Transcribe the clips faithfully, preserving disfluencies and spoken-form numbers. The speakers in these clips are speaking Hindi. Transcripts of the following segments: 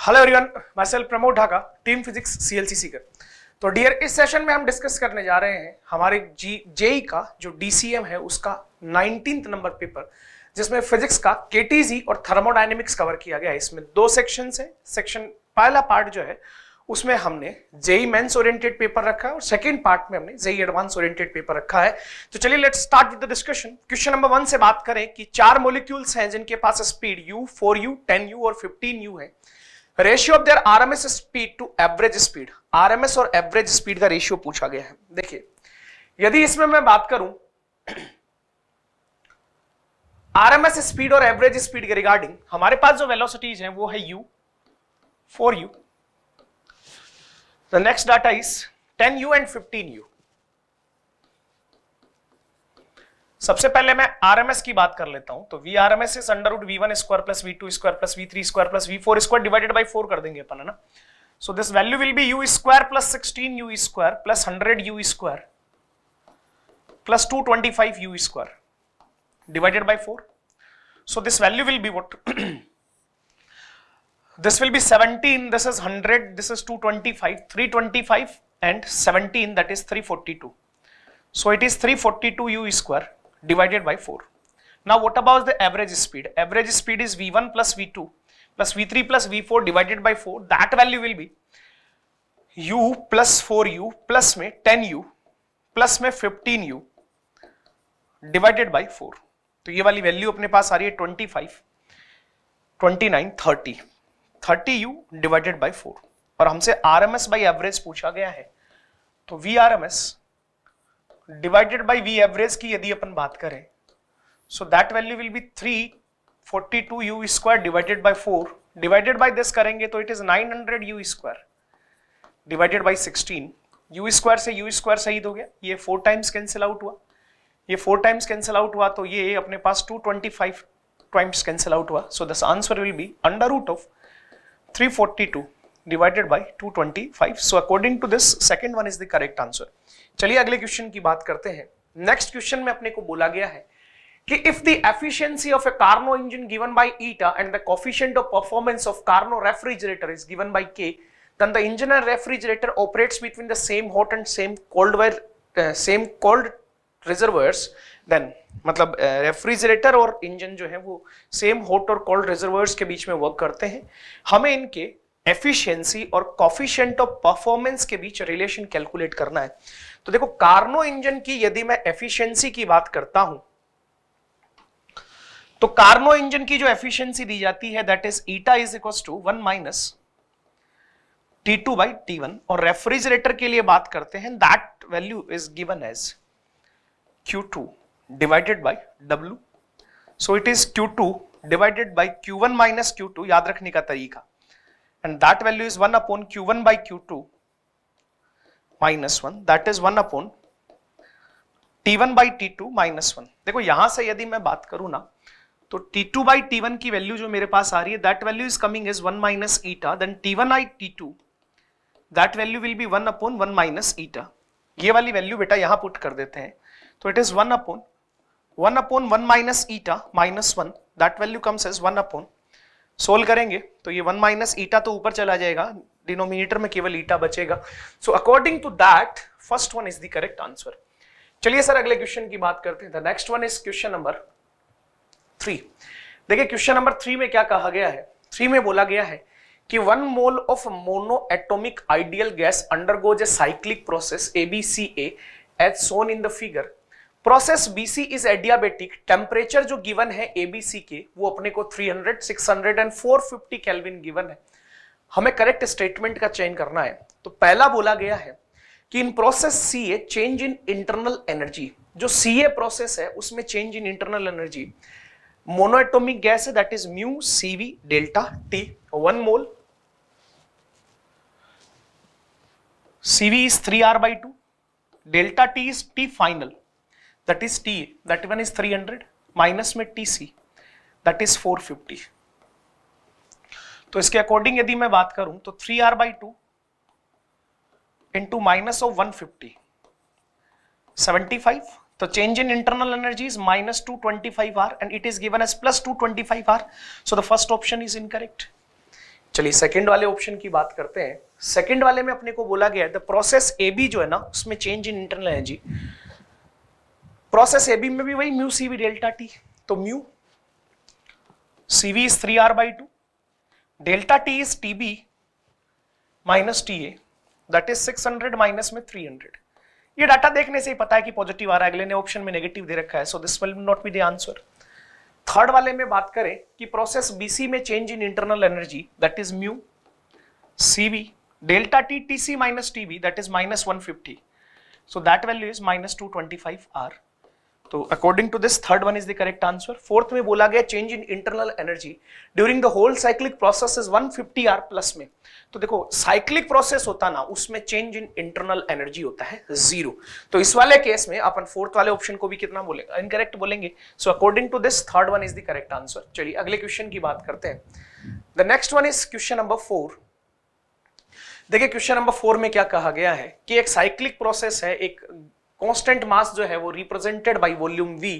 Hello everyone, myself Pramod Dhaka, team physics CLC Sikar. तो डियर, इस सेशन में हम डिस्कस करने जा रहे हैं हमारे जी जेई का जो डीसीएम है उसका नाइनटीन्थ नंबर पेपर, जिसमें फिजिक्स का केटीजी और थर्मोडायनेमिक्स कवर किया गया है। इसमें दो सेक्शंस हैं। सेक्शन पहला पार्ट जो है उसमें हमने जेई मेंस ओरिएंटेड पेपर रखा है और सेकंड पार्ट में हमने जेई एडवांस ओरिएंटेड पेपर रखा है। तो चलिए let's start with the discussion. Question number one से बात करें कि चार मॉलिक्यूल्स हैं जिनके पास speed u, four u, ten u और फिफ्टीन यू है। Ratio of their RMS speed to average speed, RMS और एवरेज स्पीड का रेशियो पूछा गया है। देखिए, यदि इसमें मैं बात करूं आरएमएस स्पीड और एवरेज स्पीड के रिगार्डिंग, हमारे पास जो वेलोसिटीज हैं वो है u, four you, the next data is ten u and fifteen u. सबसे पहले मैं आरएमएस की बात कर लेता हूं। तो v RMS is under root v one square plus v two square plus v three square plus v four square divided by four कर देंगे अपन, है ना। So this value will be u square plus sixteen u square plus hundred u square plus two twenty five u square divided by four. So this value will be what? This will be seventeen, this is one hundred, this is two twenty-five, three twenty-five and seventeen, that is three forty-two. So it is three forty-two u square divided by four. Now what about the average speed? Average speed is v one plus v two plus v three plus v four divided by four. That value will be u plus four u plus में ten u plus में fifteen u divided by four. तो ये वाली वैल्यू अपने पास आ रही है twenty-five, twenty-nine, thirty. Thirty u divided by four और हमसे आरएमएस बाई एवरेज पूछा गया है। तो v RMS divided by v average की यदि अपन बात करें, so that value will be three forty two u square divided by four, divided by this करेंगे तो it is nine hundred u square divided by sixteen. U square से यू स्क्वायर शहीद हो गया, ये फोर टाइम्स कैंसिल आउट हुआ, ये फोर टाइम्स कैंसिल आउट हुआ, तो ये अपने पास two twenty five times cancel out हुआ। So this answer will be under root of three forty-two divided by two twenty-five. So according to this, second one is the correct answer. चलिए अगले क्वेश्चन की बात करते हैं। नेक्स्ट क्वेश्चन में अपने को बोला गया है कि if the efficiency of a Carnot engine given by eta and the coefficient of performance of Carnot refrigerator is given by K, then the engine and refrigerator operates between the same hot and same cold where uh, same cold reservoirs. Then मतलब रेफ्रिजरेटर और इंजन जो है वो सेम हॉट और कोल्ड रिजर्वायर्स के बीच में वर्क करते हैं। हमें इनके एफिशिएंसी और कोफिशिएंट ऑफ परफॉर्मेंस के बीच रिलेशन कैलकुलेट करना है। तो देखो, कार्नो इंजन की यदि मैं एफिशिएंसी की बात करता हूं तो कार्नो इंजन की जो एफिशिएंसी दी जाती है that is eta is equals to one minus T two by T one. और रेफ्रिजरेटर के लिए बात करते हैं, that value is given as Q two divided by W. So it is Q two divided by Q one minus Q two, याद रखने का तरीका, and that value is one upon Q one by Q two minus one, that is one upon T one by T two minus one. देखो यहां से यदि मैं बात करूं ना तो T two by T one की वैल्यू जो मेरे पास आ रही है that value is coming as one minus eta, then T one by T two that value will be one upon one minus eta. ये वाली वैल्यू बेटा यहां पुट कर देते हैं तो it is one upon one upon one minus eta minus one, that value comes as one upon, solve करेंगे तो ये वन माइनस ईटा तो ऊपर चला जाएगा, डिनोमिनेटर में केवल ईटा बचेगा। So according to that first one is the correct answer. चलिए सर अगले क्वेश्चन की बात करते हैं। The next one is question number three. देखिए क्वेश्चन नंबर थ्री में क्या कहा गया है। थ्री में बोला गया है कि one mole of mono atomic ideal gas undergoes a cyclic process A B C A as shown in the figure. Process B C is adiabatic. Temperature जो गिवन है A B C के वो अपने को three hundred, six hundred and four fifty kelvin given है। हमें करेक्ट स्टेटमेंट का चयन करना है। तो पहला बोला गया है कि in process C A change in internal energy, जो C A प्रोसेस है उसमें change in internal energy monoatomic gas है that is mu C V delta T, one mole C V is three R by two, delta T is T final, that is T, that one is three hundred, minus में T C, that is four fifty. तो इसके अकॉर्डिंग यदि मैं बात करूं तो three R by two into minus of one fifty, seventy-five. तो change in internal energy is minus two twenty-five R and it is given as plus two twenty-five R. So the first option is incorrect. चलिए सेकंड वाले ऑप्शन की बात करते हैं। सेकंड वाले में अपने को बोला गया है द प्रोसेस ए बी जो है ना उसमें change in internal energy, process A B में भी वही mu C V delta T, तो mu C V is three R by two, delta T is T B minus T A, that is six hundred minus में थ्री हंड्रेड। ये डाटा देखने से ही पता है कि पॉजिटिव आ रहा है, अगले ने ऑप्शन में नेगेटिव दे रखा है, so this will not be the answer. Third वाले में बात करें कि प्रोसेस बीसी में change in internal energy that is mu CV delta T TC minus TB that is minus one fifty, so that value is minus two twenty five R. तो according to this third one is the correct answer. Fourth में बोला गया change in internal energy during the whole cyclic process is one fifty R plus में, तो देखो साइक्लिक प्रोसेस होता ना उसमें चेंज इन इंटरनल एनर्जी होता है जीरो, तो इस वाले केस में अपन फोर्थ वाले ऑप्शन को भी कितना बोलेंगे, इनकरेक्ट बोलेंगे। So according to this third one is the correct answer. चलिए अगले क्वेश्चन की बात करते हैं। The next one is question number four. देखिए क्वेश्चन नंबर फोर में क्या कहा गया है कि एक साइक्लिक प्रोसेस है, एक कांस्टेंट मास जो है वो रिप्रेजेंटेड बाय वॉल्यूम वी,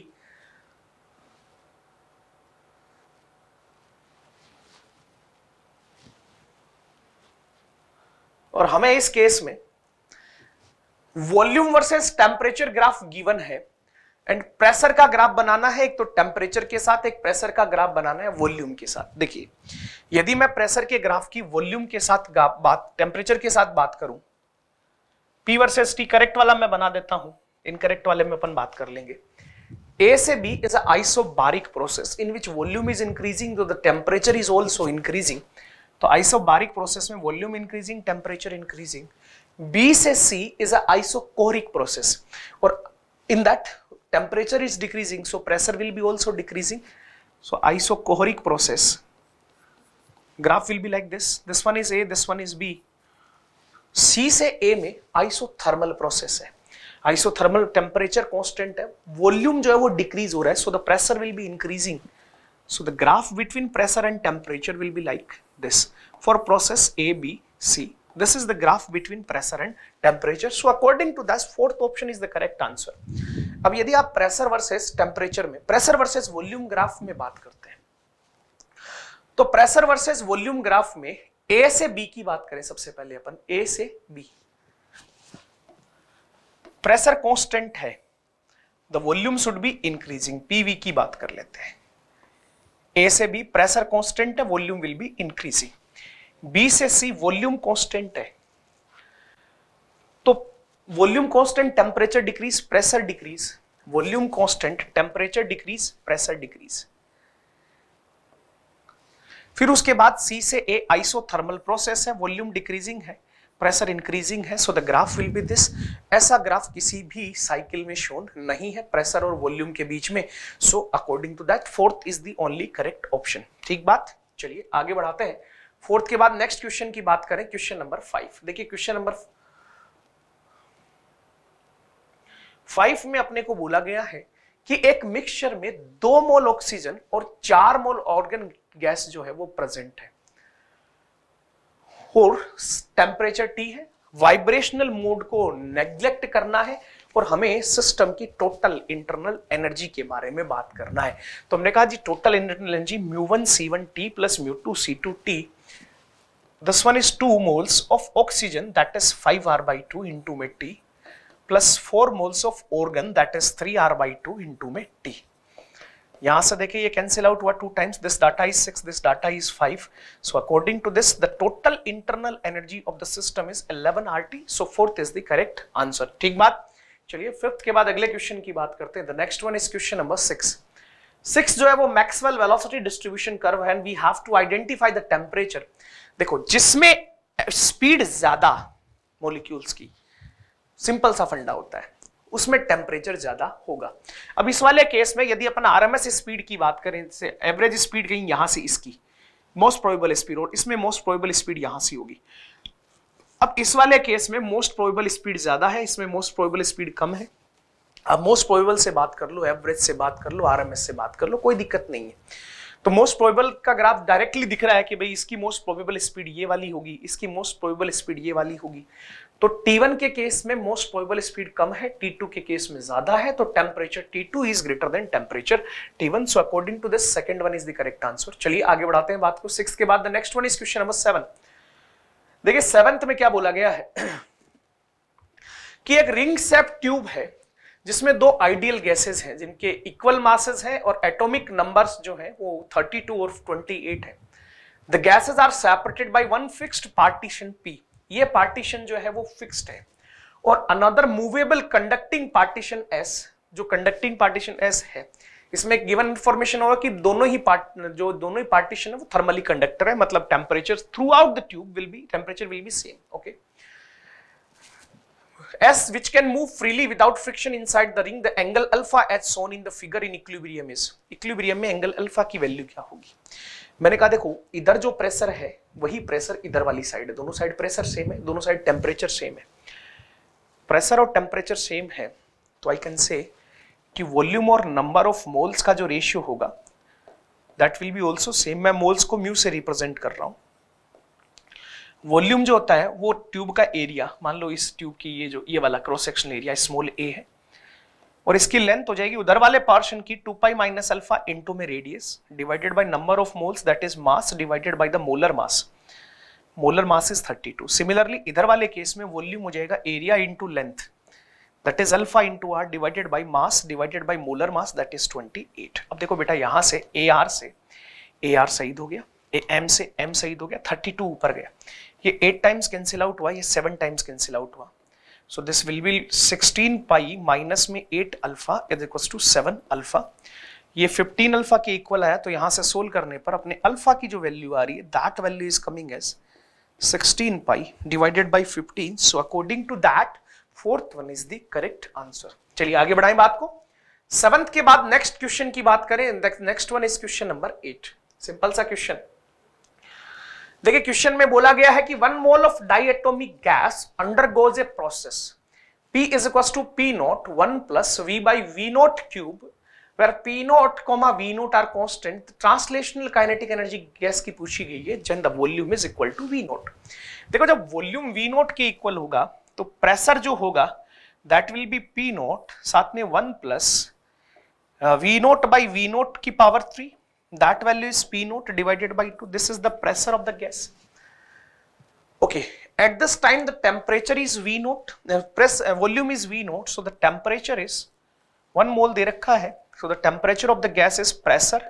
और हमें इस केस में volume versus temperature graph given है एंड प्रेशर का ग्राफ बनाना है, एक तो टेम्परेचर के साथ, एक प्रेशर का ग्राफ बनाना है वॉल्यूम के साथ। देखिए यदि मैं प्रेशर के ग्राफ की वॉल्यूम के साथ बात, टेम्परेचर के साथ बात करूं, P वर्सेस T करेक्ट वाला मैं बना देता हूं, इनकरेक्ट वाले में अपन बात कर लेंगे। A से B is a isobaric process in which volume is increasing though the temperature is also increasing, तो isobaric process में volume increasing, temperature increasing। B से C is a isochoric process और in that temperature is decreasing so pressure will be also decreasing, so isochoric process graph will be like this, this one is A, this one is B। C से A में isothermal process है, isothermal temperature constant है, वॉल्यूम जो है वो डिक्रीज हो रहा है, so the pressure will be increasing, so the graph between pressure and temperature will be like this for process A, B, C, this is the graph between pressure and temperature, so according to that fourth option is the correct answer। अब यदि आप प्रेशर वर्सेस टेम्परेचर में, प्रेशर वर्सेस वॉल्यूम ग्राफ में बात करते हैं, तो प्रेशर वर्सेस वॉल्यूम ग्राफ में A से B की बात करें सबसे पहले अपन, A से B प्रेशर कांस्टेंट है, the volume should be increasing, PV की बात कर लेते हैं। ए से बी प्रेशर कांस्टेंट है, volume will be increasing. B से सी वॉल्यूम कांस्टेंट है, तो volume constant, temperature decrease, pressure decrease, volume constant, temperature decrease, pressure decrease. फिर उसके बाद सी से ए आइसोथर्मल प्रोसेस है, वॉल्यूम डिक्रीजिंग है, प्रेशर इंक्रीजिंग है, so the graph will be this. ऐसा ग्राफ किसी भी साइकिल में शोन नहीं है प्रेशर और वॉल्यूम के बीच में, so according to that fourth is the only correct option. ठीक बात, चलिए आगे बढ़ाते हैं। फोर्थ के बाद नेक्स्ट क्वेश्चन की बात करें, क्वेश्चन नंबर फाइव। देखिए क्वेश्चन नंबर फाइव में अपने को बोला गया है कि एक मिक्सचर में दो मोल ऑक्सीजन और चार मोल ऑर्गन गैस जो है वो प्रेजेंट है और टेम्परेचर टी है, वाइब्रेशनल मोड को नेग्लेक्ट करना है और हमें सिस्टम की टोटल इंटरनल एनर्जी के बारे में बात करना है। तो हमने कहा जी total internal energy mu one C one T plus mu two C two T, this one is two moles of oxygen that is five R by two into में T plus four moles of argon that is three R by two into में टी। यहां से देखिए ये कैंसिल आउट हुआ two times, this data is six, this data is five, so according to this the total internal energy of the system is eleven RT, so fourth is the correct answer. ठीक बात, चलिए फिफ्थ के बाद अगले क्वेश्चन की बात करते हैं। The next one is question number six. Six जो है वो मैक्सवेल वेलोसिटी डिस्ट्रीब्यूशन कर्व है and we have to identify the temperature. देखो जिसमें स्पीड ज्यादा मॉलिक्यूल्स की, सिंपल सा फंडा होता है, उसमें टेम्परेचर ज्यादा होगा। अब इस वाले केस में यदि अपन आरएमएस स्पीड की बात करें, जैसे एवरेज स्पीड कहीं यहां से इसकी मोस्ट प्रोबेबल स्पीड और इसमें मोस्ट प्रोबेबल स्पीड यहां से होगी। अब इस वाले केस में मोस्ट प्रोबेबल स्पीड ज्यादा है, इसमें मोस्ट प्रोबेबल स्पीड कम है। अब मोस्ट प्रोबेबल से बात कर लो, एवरेज से बात कर लो, आरएमएस से बात कर लो, कोई दिक्कत नहीं है। तो मोस्ट प्रोबेबल का ग्राफ डायरेक्टली दिख रहा है कि भाई इसकी मोस्ट प्रोबेबल स्पीड ये वाली होगी, इसकी मोस्ट प्रोबेबल स्पीड ये वाली होगी। तो टी वन के केस में मोस्ट प्रोबेबल स्पीड कम है, टी टू के केस में ज्यादा है, तो temperature T two is greater than temperature T one. So according to this second one is the correct answer. चलिए आगे बढ़ाते हैं बात को। सिक्स के बाद the next one is question number seven. देखिए सेवंथ में क्या बोला गया है कि एक रिंग शेप ट्यूब है जिसमें दो आइडियल गैसेस हैं जिनके इक्वल मासेस हैं और एटॉमिक नंबर्स जो हैं वो थर्टी टू और ट्वेंटी एट है। The gases are separated by one fixed partition P. ये पार्टीशन जो है वो फिक्स्ड है, और another movable conducting partition S, जो कंडक्टिंग पार्टीशन एस है, इसमें एक गिवन इंफॉर्मेशन होगा कि दोनों ही पार्ट जो दोनों ही पार्टीशन है वो थर्मली कंडक्टर है, मतलब temperature throughout the tube will be temperature will be same. Okay, S which can move freely without friction inside the ring, the angle alpha as shown in the figure in equilibrium is। equilibrium में एंगल अल्फा की वैल्यू क्या होगी? मैंने कहा देखो इधर जो प्रेशर है वही प्रेशर इधर वाली साइड है, दोनों साइड प्रेशर सेम है, दोनों साइड टेम्परेचर सेम है। प्रेशर और टेम्परेचर सेम है तो आई कैन से कि वॉल्यूम और नंबर ऑफ मोल्स का जो रेशियो होगा that will be also same. मैं मोल्स को म्यू से रिप्रेजेंट कर रहा हूं। वॉल्यूम जो होता है वो ट्यूब का एरिया, मान लो इस ट्यूब की ये जो ये वाला cross sectional area small A है, और इसकी लेंथ हो जाएगी उधर वाले पोर्शन की two pi minus alpha into में radius divided by number of moles that is mass divided by the molar mass. Molar mass is thirty two. Similarly इधर वाले केस में वॉल्यूम हो जाएगा area into length that is alpha into R divided by mass divided by molar mass that is twenty eight. अब देखो बेटा यहां से ए आर से ए आर शहीद हो गया, ए एम से एम शहीद हो गया, थर्टी टू ऊपर गया, ये एट टाइम्स कैंसिल आउट हुआ, ये सेवन टाइम्स कैंसिल आउट हुआ। So this will be sixteen pi minus में eight alpha is equals to seven alpha. ये फिफ्टीन अल्फा के इक्वल आया, तो यहां से सोल्व करने पर अपने अल्फा की जो वैल्यू आ रही है that value is coming as sixteen pi divided by fifteen. So according to that fourth one is the correct answer. चलिए आगे बढ़ाएं बात को। सेवंथ के बाद नेक्स्ट क्वेश्चन की बात करें। Next one is question number eight. Simple सा क्वेश्चन। देखिए क्वेश्चन में बोला गया है कि one mole of diatomic gas undergoes a process P is equals to P naught one plus V by V naught cube where P naught comma V naught are constant। Translational kinetic energy gas की पूछी गई है when the volume is equal to V naught। देखो जब वॉल्यूम V naught के इक्वल होगा तो प्रेशर जो होगा that will be P naught साथ में one plus V naught by V naught की power three, that value is P naught divided by two. This is the pressure of the gas. Okay, at this time the temperature is V naught, the press uh, volume is V naught, so the temperature is one mole दे रखा है, so the temperature of the gas is pressure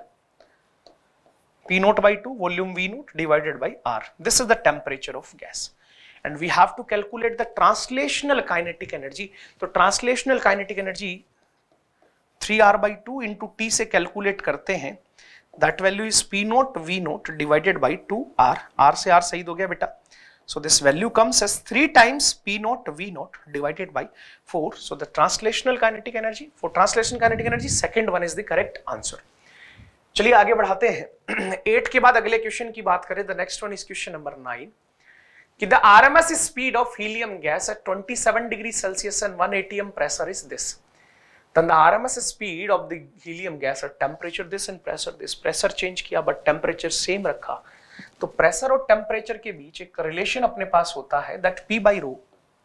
P naught by two, volume V naught divided by R. This is the temperature of gas, and we have to calculate the translational kinetic energy. तो translational kinetic energy three R by two into T से कैलकुलेट करते हैं। That value is P naught V naught divided by two R. R से R शहीद हो गया बेटा। So this value comes as three times P naught V naught divided by four. So the translational kinetic energy, for translational kinetic energy, second one is the correct answer. चलिए आगे बढ़ाते हैं। एट के बाद अगले क्वेश्चन की बात करें। The next one is question number nine. कि the R M S speed of helium gas at twenty-seven degrees Celsius and one atm pressure is this. Then the R M S speed of the helium gas at temperature this and pressure this, pressure change किया but temperature same रखा, तो pressure और temperature के बीच एक relation अपने पास होता है that P by rho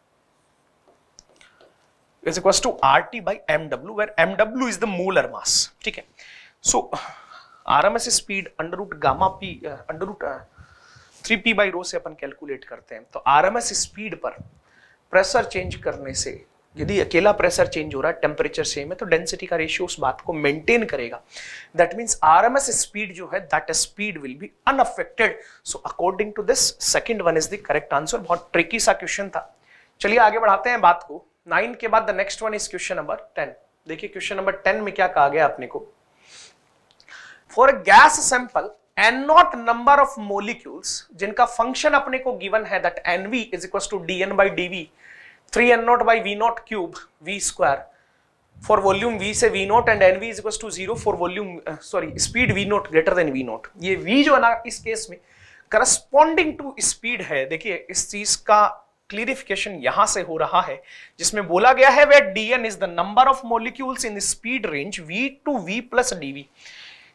is equals to R T by M W where M W is the molar mass। ठीक है, so R M S speed under root gamma P uh, under root three P by rho से अपन कैलकुलेट करते हैं। तो R M S speed पर pressure change करने से यदि अकेला प्रेशर चेंज हो रहा है टेम्परेचर सेम है तो डेंसिटी का रेशियो उस बात को मेंटेन करेगा। दैट मींस आरएमएस स्पीड जो है that speed will be unaffected. So according to this second one is the correct answer. बहुत ट्रिकी सा क्वेश्चन था। चलिए आगे बढ़ाते हैं बात को। नाइन के बाद the next one is question number ten. देखिए क्वेश्चन नंबर टेन में क्या कहा गया अपने को। For a gas sample n naught number of molecules जिनका फंक्शन अपने को गिवन है that n v is equal to d n by D v three n naught by v naught cube v square for volume v से v naught and nv is equal to zero for volume sorry speed v naught greater than v naught. ये v जो है ना इस केस में करस्पॉन्डिंग टू स्पीड है। देखिए इस चीज का क्लियरिफिकेशन यहां से हो रहा है जिसमें बोला गया है where dn is the number of molecules in the speed range v to v plus dv।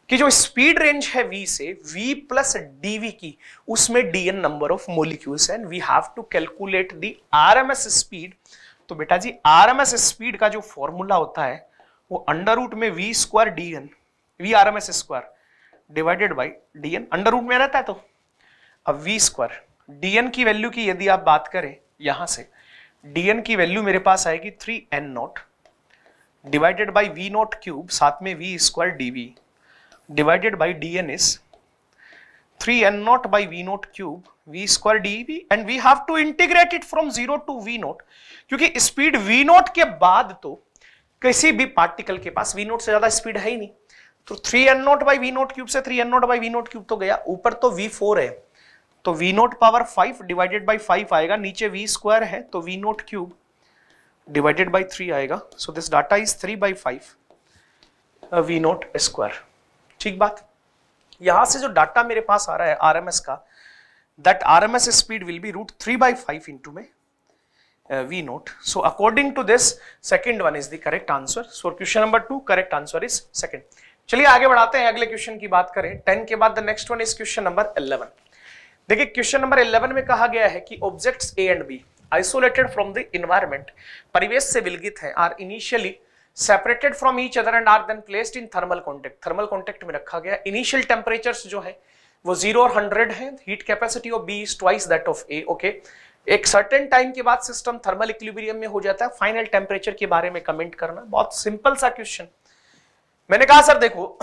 कि जो स्पीड रेंज है v से v प्लस dv की, उसमें dn number of molecules and we have to calculate the RMS speed. तो बेटा जी आरएमएस स्पीड का जो फॉर्मूला होता है वो अंडर रूट में v square d n, v r m s square divided by d n, under root में रहता है। तो अब v स्क्वायर dn की वैल्यू की यदि आप बात करें यहां से, dn की वैल्यू मेरे पास आएगी three n naught divided by v naught cube, साथ में v square dv divided by dn is three n naught by v naught cube v square dv, and we have to integrate it from zero to v naught, क्योंकि स्पीड v नॉट के बाद तो किसी भी पार्टिकल के पास v नॉट से ज्यादा स्पीड है ही नहीं। तो three n naught by v naught cube से three n naught by v naught cube तो गया, ऊपर तो v फोर है तो v naught power five divided by five आएगा, नीचे v स्क्वायर है तो v naught cube divided by three आएगा। So this data is three by five v naught square. ठीक बात। यहां से जो डाटा मेरे पास आ रहा है आरएमएस का, that RMS speed will be root three by five into में v naught. So according to this second one is the correct answer. So question number two correct answer is second. चलिए आगे बढ़ाते हैं, अगले क्वेश्चन की बात करें। टेन के बाद the next one is question number eleven. देखिए क्वेश्चन नंबर इलेवन में कहा गया है कि objects A and B isolated from the environment, परिवेश से विलगित है, are initially separated from each other and are then placed in thermal contact. Thermal contact में रखा गया। इनिशियल टेम्परेचर्स जो है वो जीरो और हंड्रेड है। Heat capacity of B is twice that of A. Okay, एक सर्टेन टाइम के बाद सिस्टम थर्मल इक्विलिब्रियम में हो जाता है। फाइनल टेम्परेचर के बारे में कमेंट करना। बहुत सिंपल सा क्वेश्चन। मैंने कहा सर देखो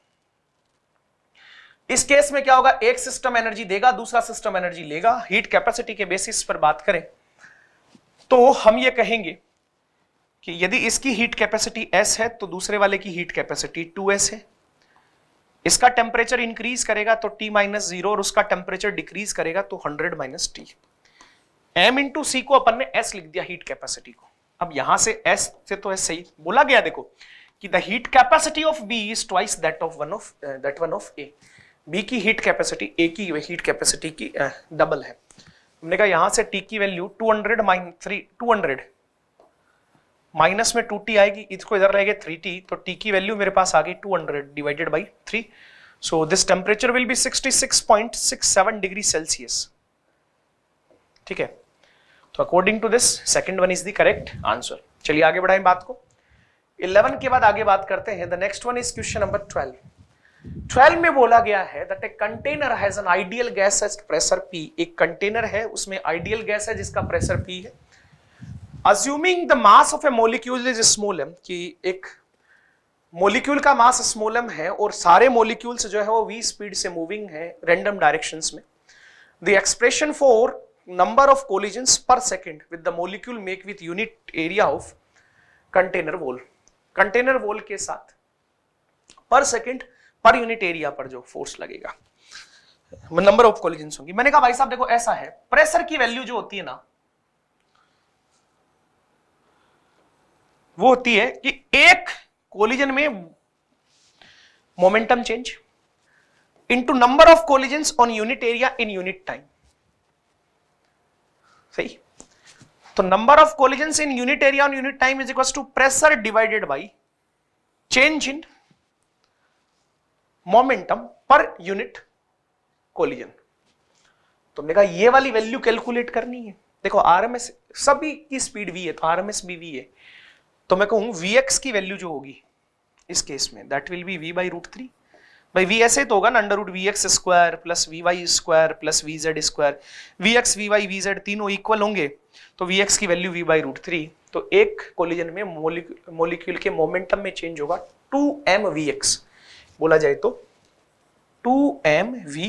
इस केस में क्या होगा, एक सिस्टम एनर्जी देगा, दूसरा सिस्टम एनर्जी लेगा। हीट कैपेसिटी के बेसिस पर बात करें तो हम ये कहेंगे कि यदि इसकी हीट कैपेसिटी S है तो दूसरे वाले की हीट कैपेसिटी टू एस है। इसका टेम्परेचर इंक्रीज करेगा तो T माइनस जीरो और उसका टेम्परेचर डिक्रीज करेगा तो hundred minus T. M into c को अपन ने S लिख दिया हीट कैपेसिटी को। अब यहां से S से तो S सही बोला गया देखो कि the heat capacity of B is twice that of one of that one of A। B की हीट कैपेसिटी A की हीट कैपेसिटी की डबल uh, है। हमने कहा यहां से T की value two hundred minus three two hundred minus में टू टी आएगी, इसको इधर रहेगा थ्री टी, तो T की वैल्यू मेरे पास आ गई two hundred divided by three. So this temperature will be sixty six point six seven degree Celsius. ठीक है, तो according to this second one is the correct answer. चलिए आगे बढ़ाएं बात को। इलेवन के बाद आगे बात करते हैं। The next one is question number twelve. Twelve में बोला गया है that a container has an ideal gas at pressure P। एक कंटेनर है उसमें आइडियल गैस है जिसका प्रेशर P है। Assuming the mass of a molecule is small m, कि एक मोलिक्यूल का मास स्मॉल m है और सारे मोलिक्यूल्स जो है वो v स्पीड से मूविंग है रैंडम डायरेक्शंस में। The expression for number of collisions per second with the molecule make with unit area of container wall. Container wall के साथ पर सेकंड पर यूनिट एरिया पर जो फोर्स लगेगा, नंबर ऑफ कोलिजन्स होंगी। मैंने कहा भाई साहब देखो ऐसा है, प्रेशर की वैल्यू जो होती है ना वो होती है कि एक कोलिजन में momentum change into number of collisions on unit area in unit time. सही, तो number of collisions in unit area on unit time is equal to pressure divided by change in momentum per unit collision. तो हमने कहा ये वाली वैल्यू कैलकुलेट करनी है। देखो आरएमएस सभी की स्पीड v है तो आरएमएस भी v है, तो मैं कहूं vx की वैल्यू जो होगी इस केस में that will be v by root three. भाई v ऐसे तो होगा ना, under root v x square plus v y square plus v z square. V x v y v z तीनों इक्वल होंगे तो vx की value v by root three. तो एक कोलिजन में मोलिक्यूल के मोमेंटम में चेंज होगा टू एम वी एक्स, बोला जाए तो two m v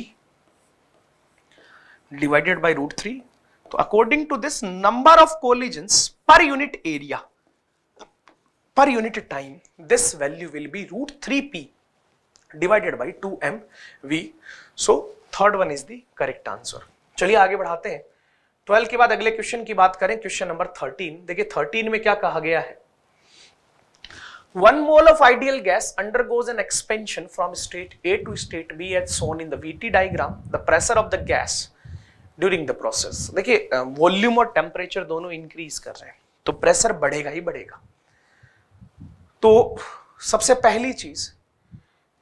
divided by root three. तो according to this number of collisions per unit area per unit time this value will be root three p divided by two m v. So third one is the correct answer. चलिए आगे बढ़ाते हैं। ट्वेल्व के बाद अगले क्वेश्चन की बात करें, क्वेश्चन नंबर थर्टीन। देखिए थर्टीन में क्या कहा गया है, one mole of ideal gas undergoes an expansion from state A to state B as shown in the V T diagram. The pressure of the gas during the process. देखिए वॉल्यूम और टेम्परेचर दोनों इंक्रीज कर रहे हैं तो प्रेशर बढ़ेगा ही बढ़ेगा। तो सबसे पहली चीज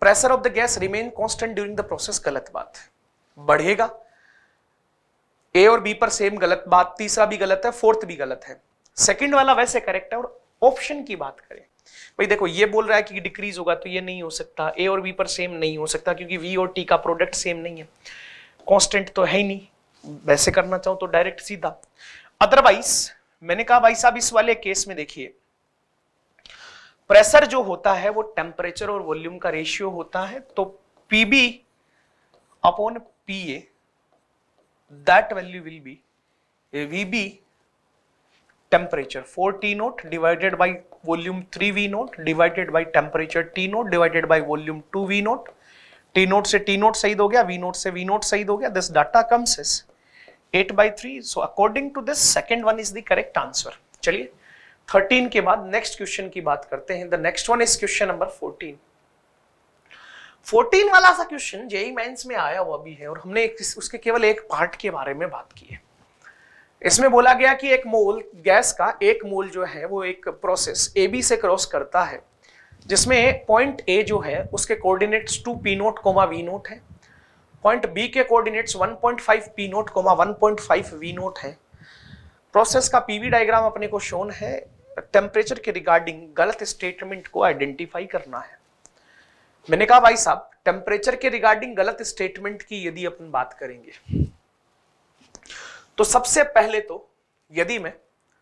pressure of the gas remain constant during the process, गलत बात है, बढ़ेगा। ए और बी पर सेम, गलत बात। तीसरा भी गलत है, फोर्थ भी गलत है। सेकंड वाला वैसे करेक्ट है। और ऑप्शन की बात करें भाई, देखो ये बोल रहा है कि डिक्रीज होगा, तो ये नहीं हो सकता। ए और बी पर सेम नहीं हो सकता क्योंकि वी और टी का प्रोडक्ट सेम नहीं है, कांस्टेंट तो है ही नहीं। वैसे करना चाहूं तो डायरेक्ट सीधा। अदरवाइज मैंने कहा भाई साहब इस वाले केस में देखिए, प्रेशर जो होता है वो टेम्परेचर और वॉल्यूम का रेशियो होता है, तो p B upon p A, that value will be v B temperature four T naught divided by volume three v note divided by temperature T naught divided by volume two v naught. T naught से टी नोट सही हो गया, वी नोट से वी नोट सही हो गया। This data comes is eight by three. So according to this second one is the correct answer. चलिए थर्टीन के बाद नेक्स्ट क्वेश्चन की बात करते हैं। The next one is question number fourteen. Fourteen वाला सा क्वेश्चन जेईई मेंस में आया हुआ भी है और हमने एक, उसके केवल एक पार्ट के बारे में बात की है। इसमें बोला गया कि एक मोल गैस का एक मोल जो है वो एक प्रोसेस ए बी से क्रॉस करता है, जिसमें पॉइंट ए जो है उसके coordinates two P naught comma v naught है, पॉइंट बी के coordinates one point five P naught comma one point five v naught है। प्रोसेस का पीवी डायग्राम अपने को शोन है। टेम्परेचर के रिगार्डिंग गलत स्टेटमेंट को आइडेंटिफाई करना है। मैंने कहा भाई साहब टेम्परेचर के रिगार्डिंग गलत स्टेटमेंट की यदि अपन बात करेंगे तो सबसे पहले तो यदि मैं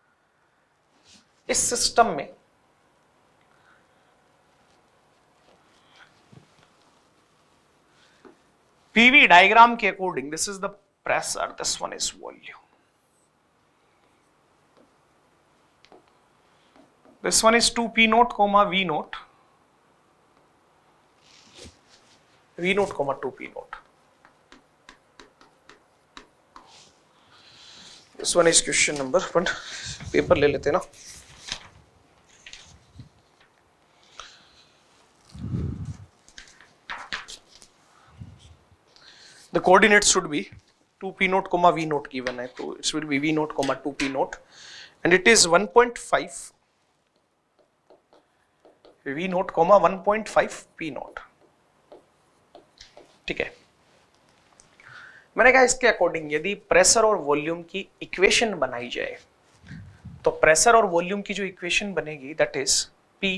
इस सिस्टम में पीवी डायग्राम के according, this is the pressure, this one is volume, this one is two p naught comma v naught, v naught comma two p naught. This one is question number one. Paper ले लेते ना। The coordinates should be two p naught comma v naught given है, तो it will be v naught comma two p naught and it is one point five v naught comma one point five p naught. ठीक है, मैंने कहा इसके अकॉर्डिंग यदि प्रेशर और वॉल्यूम की इक्वेशन बनाई जाए तो प्रेशर और वॉल्यूम की जो इक्वेशन बनेगी that is p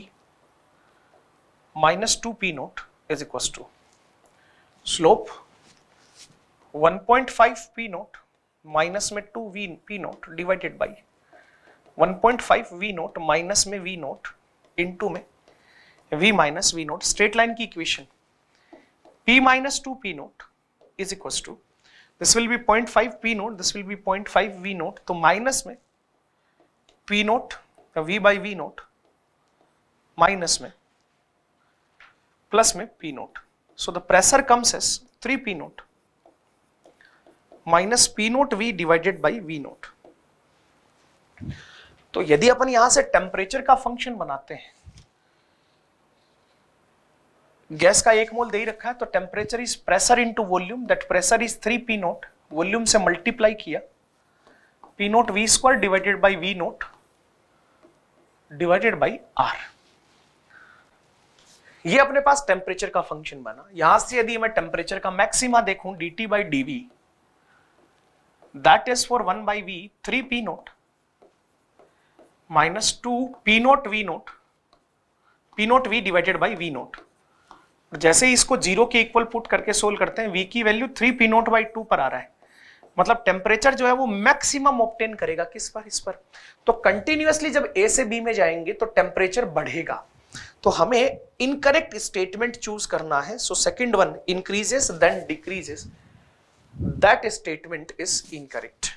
minus two P naught is equal to slope one point five p note minus में two v p naught divided by one point five v naught minus में v नोट इनटू में v minus v naught. Straight line की equation p minus two p naught is equal to this will be point five p naught, this will be point five v note, तो माइनस में p nought v by V nought minus में प्लस में p nought. So the pressure comes as three p note minus p nought v divided by v note. तो यदि अपन यहां से टेम्परेचर का फंक्शन बनाते हैं, गैस का एक मोल दे ही रखा है, तो temperature is pressure into volume, that pressure is three P nought, volume से मल्टीप्लाई किया P note V square divided by V note divided by R. ये अपने पास टेम्परेचर का फंक्शन बना। यहां से यदि मैं टेम्परेचर का मैक्सिमा देखूं dt by dv, that is for one by V three P nought minus two P note V nought P note V divided by V nought. जैसे ही इसको जीरो के इक्वल पुट करके सोल्व करते हैं, v की value three P nought by two पर आ रहा है, मतलब टेम्परेचर जो है वो मैक्सिमम ऑब्टेन करेगा किस पर, इस पर। तो कंटिन्यूअसली जब a से b में जाएंगे तो टेम्परेचर बढ़ेगा, तो हमें इनकरेक्ट स्टेटमेंट चूज करना है। So second one increases then decreases, that statement is incorrect.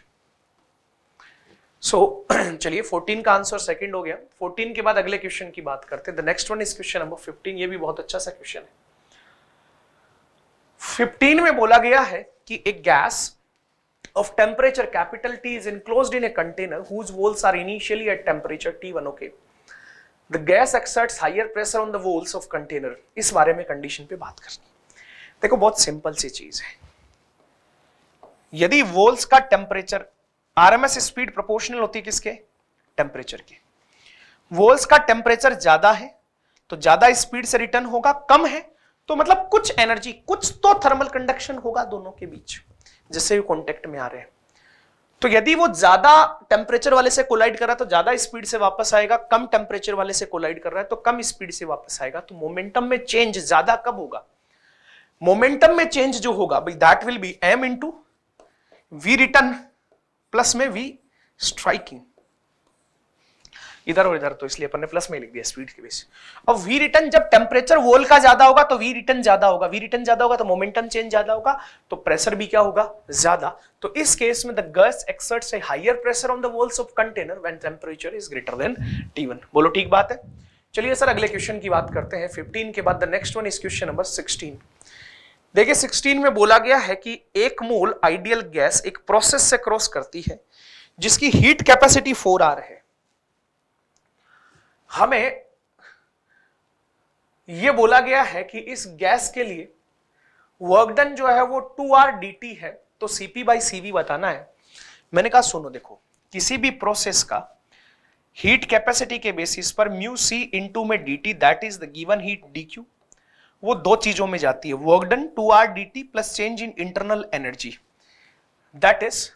So चलिए फोर्टीन का आंसर सेकंड हो गया। फोर्टीन के बाद अगले क्वेश्चन की बात करते हैं। The next one is question number fifteen. ये भी बहुत अच्छा सा क्वेश्चन है। फिफ्टीन में बोला गया है कि एक gas of temperature capital T is enclosed in a container whose walls are initially at temperature T one. okay, the gas exerts higher pressure on the walls of container। इस बारे में कंडीशन पे बात करनी। देखो बहुत सिंपल सी चीज है, यदि वॉल्स का टेम्परेचर आरएमएस स्पीड प्रोपोर्शनल होती है किसके, टेम्परेचर के। वॉल्स का टेम्परेचर ज्यादा है तो ज्यादा स्पीड से रिटर्न होगा, कम है तो मतलब कुछ एनर्जी, कुछ तो थर्मल कंडक्शन होगा दोनों के बीच, जिससे वो कांटेक्ट में आ रहे हैं। तो यदि वो ज्यादा टेम्परेचर वाले से कोलाइड कर रहा है तो ज्यादा स्पीड से वापस आएगा, कम टेम्परेचर वाले से कोलाइड कर रहा है तो कम स्पीड से वापस आएगा। तो मोमेंटम में चेंज ज्यादा कब होगा? मोमेंटम में चेंज जो होगा भाई, that will be M into V return plus M V striking, इधर और इधर, तो इसलिए अपन ने प्लस में लिख दिया स्पीड के बेस। अब वी रिटर्न, जब टेम्परेचर वॉल का ज्यादा होगा तो वी रिटर्न ज्यादा होगा, वी रिटर्न ज्यादा होगा तो मोमेंटम चेंज ज्यादा होगा, तो प्रेशर भी क्या होगा? ज्यादा। तो इस केस में the gas exerts a higher pressure on the walls of container when temperature is greater than T one. बोलो ठीक बात है। चलिए सर अगले क्वेश्चन की बात करते हैं। फिफ्टीन के बाद the next one is question number sixteen. देखिए सिक्सटीन में बोला गया है कि एक मोल आइडियल गैस एक प्रोसेस से क्रॉस करती है जिसकी हीट कैपेसिटी फोर आर है। हमें यह बोला गया है कि इस गैस के लिए वर्क डन जो है वो टू आर डी टी है, तो सीपी बाई सीवी बताना है। मैंने कहा सुनो, देखो किसी भी प्रोसेस का हीट कैपेसिटी के बेसिस पर म्यू सी इंटू में D T, that is the given heat D Q, वो दो चीजों में जाती है, work done to R D T plus change in internal energy, that is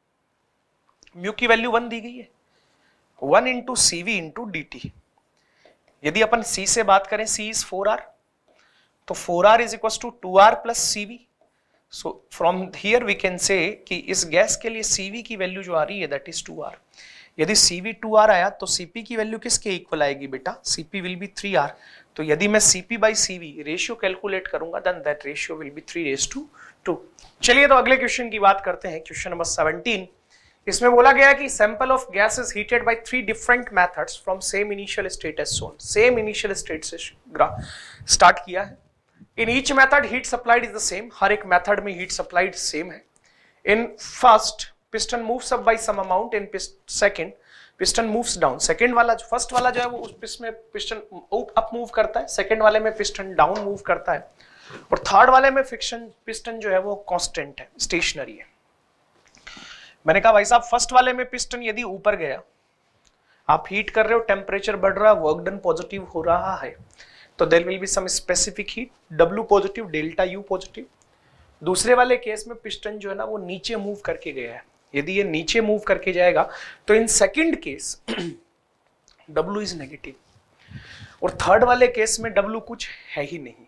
mu की वैल्यू वन दी गई है, one into CV into D T. यदि अपन C से बात करें, C इज फोर आर, तो four R is equal to to R plus CV. So from here we can say कि इस गैस के लिए सीवी की वैल्यू जो आ रही है दैट इज टू आर। यदि सीवी टू आर आया तो सीपी की वैल्यू किसके इक्वल आएगी बेटा? CP will be three R. तो यदि मैं CP by CV ratio calculate करूंगा then that ratio will be three raise to two. चलिए तो अगले क्वेश्चन की बात करते हैं, क्वेश्चन नंबर सेवनटीन। इसमें बोला गया कि sample of gas is heated by three different methods from same initial state as shown. Same initial state से स्टार्ट किया है। In each method heat supplied is the same, हर एक मेथड में हीट सप्लाइड सेम है। In first piston moves up by some amount, in second piston moves down. Second वाला जो फर्स्ट वाला जो है वो उस में पिस्टन अप मूव करता है, सेकंड वाले में पिस्टन डाउन मूव करता है, और थर्ड वाले में फिक्शन पिस्टन जो है वो कांस्टेंट है, स्टेशनरी है। मैंने कहा भाई साहब फर्स्ट वाले में पिस्टन यदि ऊपर गया, आप हीट कर रहे हो, टेम्परेचर बढ़ रहा है, वर्क डन पॉजिटिव हो रहा है, तो there will be some specific heat, W positive, delta U positive. दूसरे वाले केस में पिस्टन जो है ना वो नीचे मूव करके गया है, यदि ये नीचे मूव करके जाएगा तो in second case W is negative, और थर्ड वाले केस में डब्ल्यू कुछ है ही नहीं।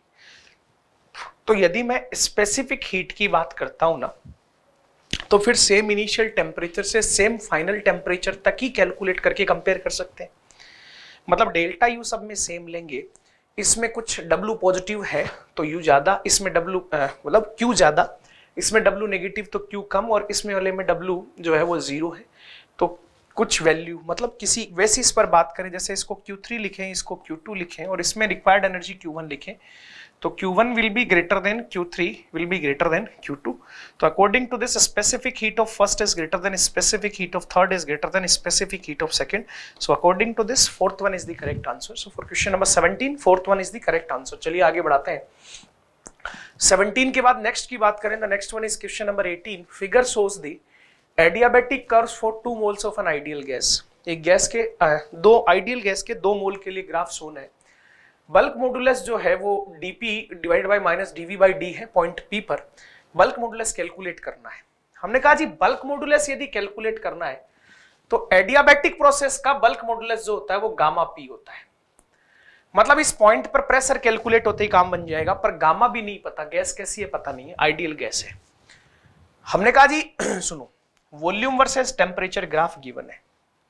तो यदि मैं स्पेसिफिक हीट की बात करता हूं ना, तो फिर सेम इनिशियल टेम्परेचर से सेम फाइनल टेम्परेचर तक ही कैलकुलेट करके कंपेयर कर सकते हैं। मतलब डेल्टा यू सब में सेम लेंगे, इसमें कुछ डब्ल्यू पॉजिटिव है तो यू ज्यादा, इसमें डब्ल्यू मतलब क्यू ज्यादा, इसमें डब्ल्यू नेगेटिव तो क्यू कम, और इसमें वाले में डब्ल्यू जो है वो जीरो है। तो कुछ वैल्यू मतलब किसी बेसिस पर बात करें, जैसे इसको क्यू थ्री लिखें, इसको क्यू टू लिखें, और इसमें रिक्वायर्ड एनर्जी क्यू वन लिखें, तो Q one will be greater than Q three will be greater than Q two. तो according to this specific heat of first is greater than specific heat of third is greater than specific heat of second. So according to this fourth one is the correct answer. So for question number seventeen fourth one is the correct answer. चलिए आगे बढ़ाते हैं। सेवनटीन के बाद नेक्स्ट की बात करें, the next one is question number eighteen. Figure shows the adiabatic curves for two moles of an ideal gas. एक गैस के दो आइडियल गैस के दो मोल के लिए ग्राफ शोन है। बल्क मॉडुलस जो है वो dp divide by minus dv by D है पॉइंट p पर। बल्क मॉडुलस कैलकुलेट करना है। हमने कहा जी बल्क मॉडुलस यदि कैलकुलेट करना है तो एडियाबैटिक प्रोसेस का बल्क मॉडुलस जो होता है वो गामा p होता है। मतलब इस पॉइंट पर प्रेशर कैलकुलेट होते ही काम बन जाएगा, पर गामा भी नहीं पता, गैस कैसी है पता नहीं है, आइडियल गैस है। हमने कहा जी सुनो, volume versus temperature graph given है,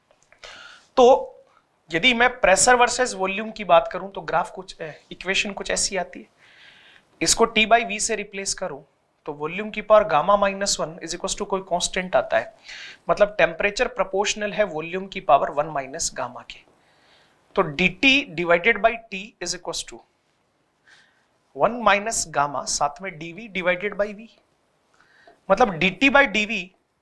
तो यदि मैं प्रेशर वर्सेस वॉल्यूम की बात करूं तो ग्राफ कुछ इक्वेशन कुछ ऐसी आती है। इसको टी बाई वी से रिप्लेस करूं तो वॉल्यूम की power gamma minus one is equal to कोई कांस्टेंट आता है, मतलब टेम्परेचर प्रोपोर्शनल है वॉल्यूम की पावर वन माइनस गामा के। तो D T divided by T is equal to one minus gamma, साथ में डीवी डिवाइडेड बाई वी, मतलब D T by D V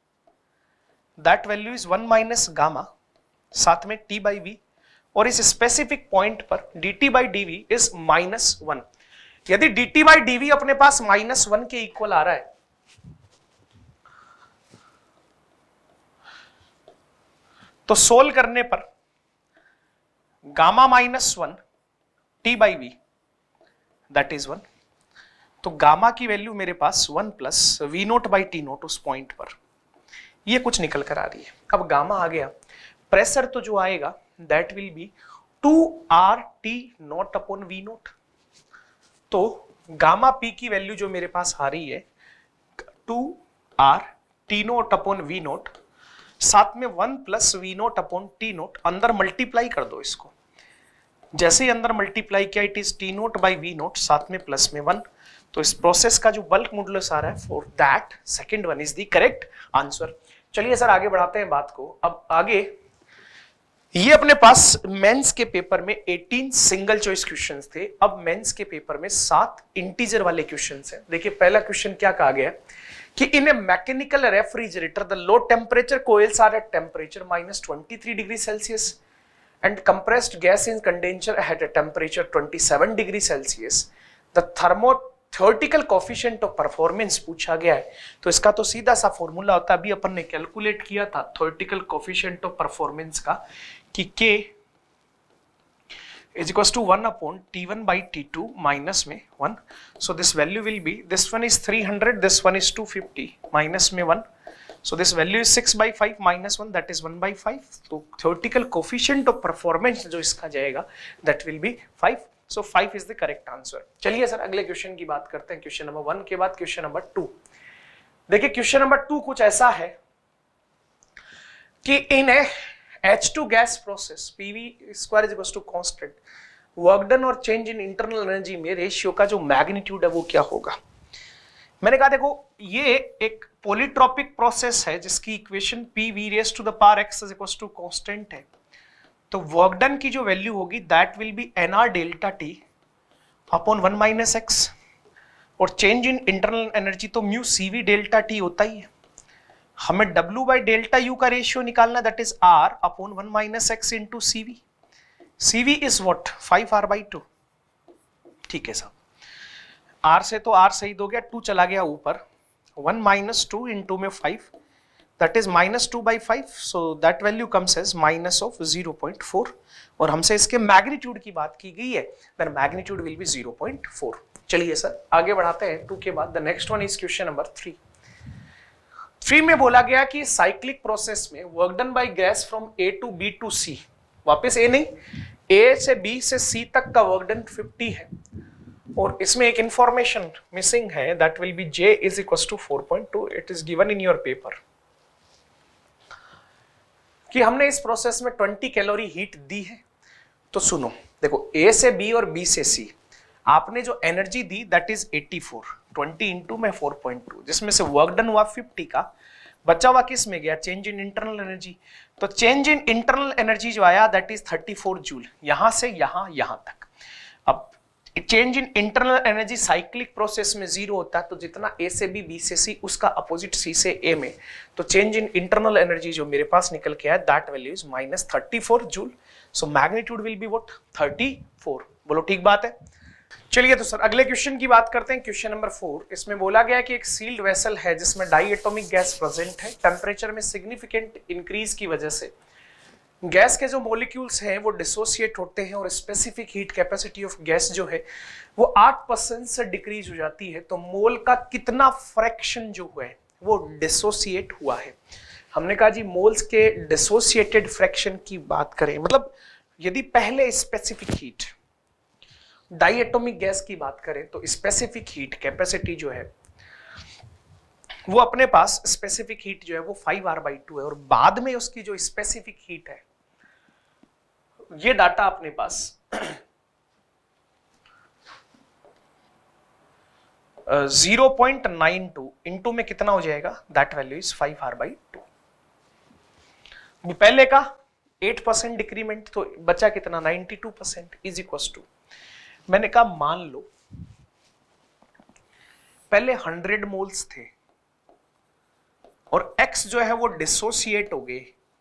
that value is one minus gamma, साथ में टी बाई वी, और इस स्पेसिफिक पॉइंट पर dt by dv is minus one. यदि dt बाई dv अपने पास माइनस वन के इक्वल आ रहा है तो सोल्व करने पर gamma minus one T by V that is one, तो गामा की वैल्यू मेरे पास one plus V nought by T nought उस पॉइंट पर, ये कुछ निकल कर आ रही है। अब गामा आ गया, प्रेशर तो जो आएगा that will be two R T nought upon V note. तो गामा पी की वैल्यू जो मेरे पास आ रही है two R T nought upon V nought, साथ में one plus V nought upon T nought, अंदर मल्टीप्लाई कर दो इसको। जैसे ही अंदर मल्टीप्लाई किया it is T nought by V nought, साथ में प्लस में वन। तो इस प्रोसेस का जो बल्क मॉडुलस आ रहा है for that second one is the correct answer. चलिए सर आगे बढ़ाते हैं बात को। अब आगे ये अपने पास मेंस के पेपर में अठारह सिंगल चॉइस क्वेश्चंस थे, अब मेंस के पेपर में सात इंटीजर वाले क्वेश्चंस हैं। देखिए पहला क्वेश्चन क्या कहा गया कि in a mechanical refrigerator the low temperature coils are at temperature minus twenty three degree Celsius and compressed gas in condenser at a temperature twenty-seven degree Celsius. The thermo theoretical coefficient of performance पूछा गया है, तो इसका तो सीधा सा फॉर्मूला होता है, अभी अपन ने कैलकुलेट किया था theoretical coefficient of performance का कि K is equals to one upon T one by T two minus में one. So this value will be, this one is three hundred, this one is two fifty, minus में one. So this value is six by five minus one, that is one by five. तो theoretical coefficient of performance जो इसका जाएगा that will be five. So five is the correct answer. चलिए सर अगले क्वेश्चन की बात करते हैं। क्वेश्चन नंबर वन के बाद क्वेश्चन नंबर टू। देखिए क्वेश्चन नंबर टू कुछ ऐसा है कि in a H two gas process P V square is equals to constant, work done और चेंज इन इंटरनल एनर्जी में रेशियो का जो मैग्नीट्यूड है वो क्या होगा। मैंने कहा देखो ये एक पॉलीट्रॉपिक प्रोसेस है जिसकी equation P V raised to the power x is equals to constant है, तो वर्क डन की जो वैल्यू होगी that will be N R delta T upon one minus X, और चेंज इन इंटरनल एनर्जी तो mu C V delta T होता ही है। हमें W बाई डेल्टा यू का रेशियो निकालना, that is R upon one minus X into C V. C V is what five R by two. ठीक है साहब, R से तो R सही हो गया, टू चला गया ऊपर, वन माइनस टू इंटू में five, that is minus two by five, so that value comes as minus of zero point four, और हमसे इसके मैग्नीट्यूड की बात की गई है, then magnitude will be zero point four. चलिए सर आगे बढ़ाते हैं टू के बाद। The next one is question number three. Three में बोला गया कि साइक्लिक प्रोसेस में work done by gas from A to B to C, वापस ए नहीं, ए से बी से सी तक का वर्क डन फिफ्टी है, और इसमें एक इंफॉर्मेशन मिसिंग है, that will be J is equal to four point two. It is given in your paper कि हमने इस प्रोसेस में ट्वेंटी कैलोरी हीट दी है। तो सुनो देखो, A से B और B से C आपने जो एनर्जी दी that is eighty four, twenty into में फोर पॉइंट टू, जिसमें से वर्क डन हुआ फिफ्टी का, बचा हुआ किस में गया, चेंज इन इंटरनल एनर्जी। तो चेंज इन इंटरनल एनर्जी जो आया that is thirty four joule, यहां से यहां यहां तक। अब change in internal energy cyclic process में जीरो होता है, तो जितना ए से बी, बी से सी, उसका अपोजिट सी से ए में, तो चेंज इन इंटरनल एनर्जी जो मेरे पास निकल के आया that value is minus thirty four joule. So magnitude will be what, thirty four. बोलो ठीक बात है। चलिए तो सर अगले क्वेश्चन की बात करते हैं। क्वेश्चन नंबर फोर, इसमें बोला गया कि एक सील्ड वेसल है जिसमें डाई एटॉमिक गैस प्रेजेंट है। टेम्परेचर में सिग्निफिकेंट इंक्रीज की वजह से गैस के जो मॉलिक्यूल्स हैं वो डिसोसिएट होते हैं, और specific heat capacity of gas जो है वो आठ परसेंट से डिक्रीज हो जाती है। तो मोल का कितना फ्रैक्शन जो है वो डिसोसिएट हुआ है। हमने कहा जी मोल्स के डिसोसिएटेड फ्रैक्शन की बात करें, मतलब यदि पहले specific heat diatomic gas की बात करें तो स्पेसिफिक हीट कैपेसिटी जो है वो अपने पास स्पेसिफिक हीट जो है वो फाइव आर बाई टू है, और बाद में उसकी जो स्पेसिफिक हीट है, ये डाटा अपने पास zero point nine two into में कितना हो जाएगा, that value is five R by two. पहले का एट परसेंट डिक्रीमेंट, तो बचा कितना, ninety two percent is equal to, मैंने कहा मान लो पहले हंड्रेड मोल्स थे और X जो है वो डिसोसिएट हो गए,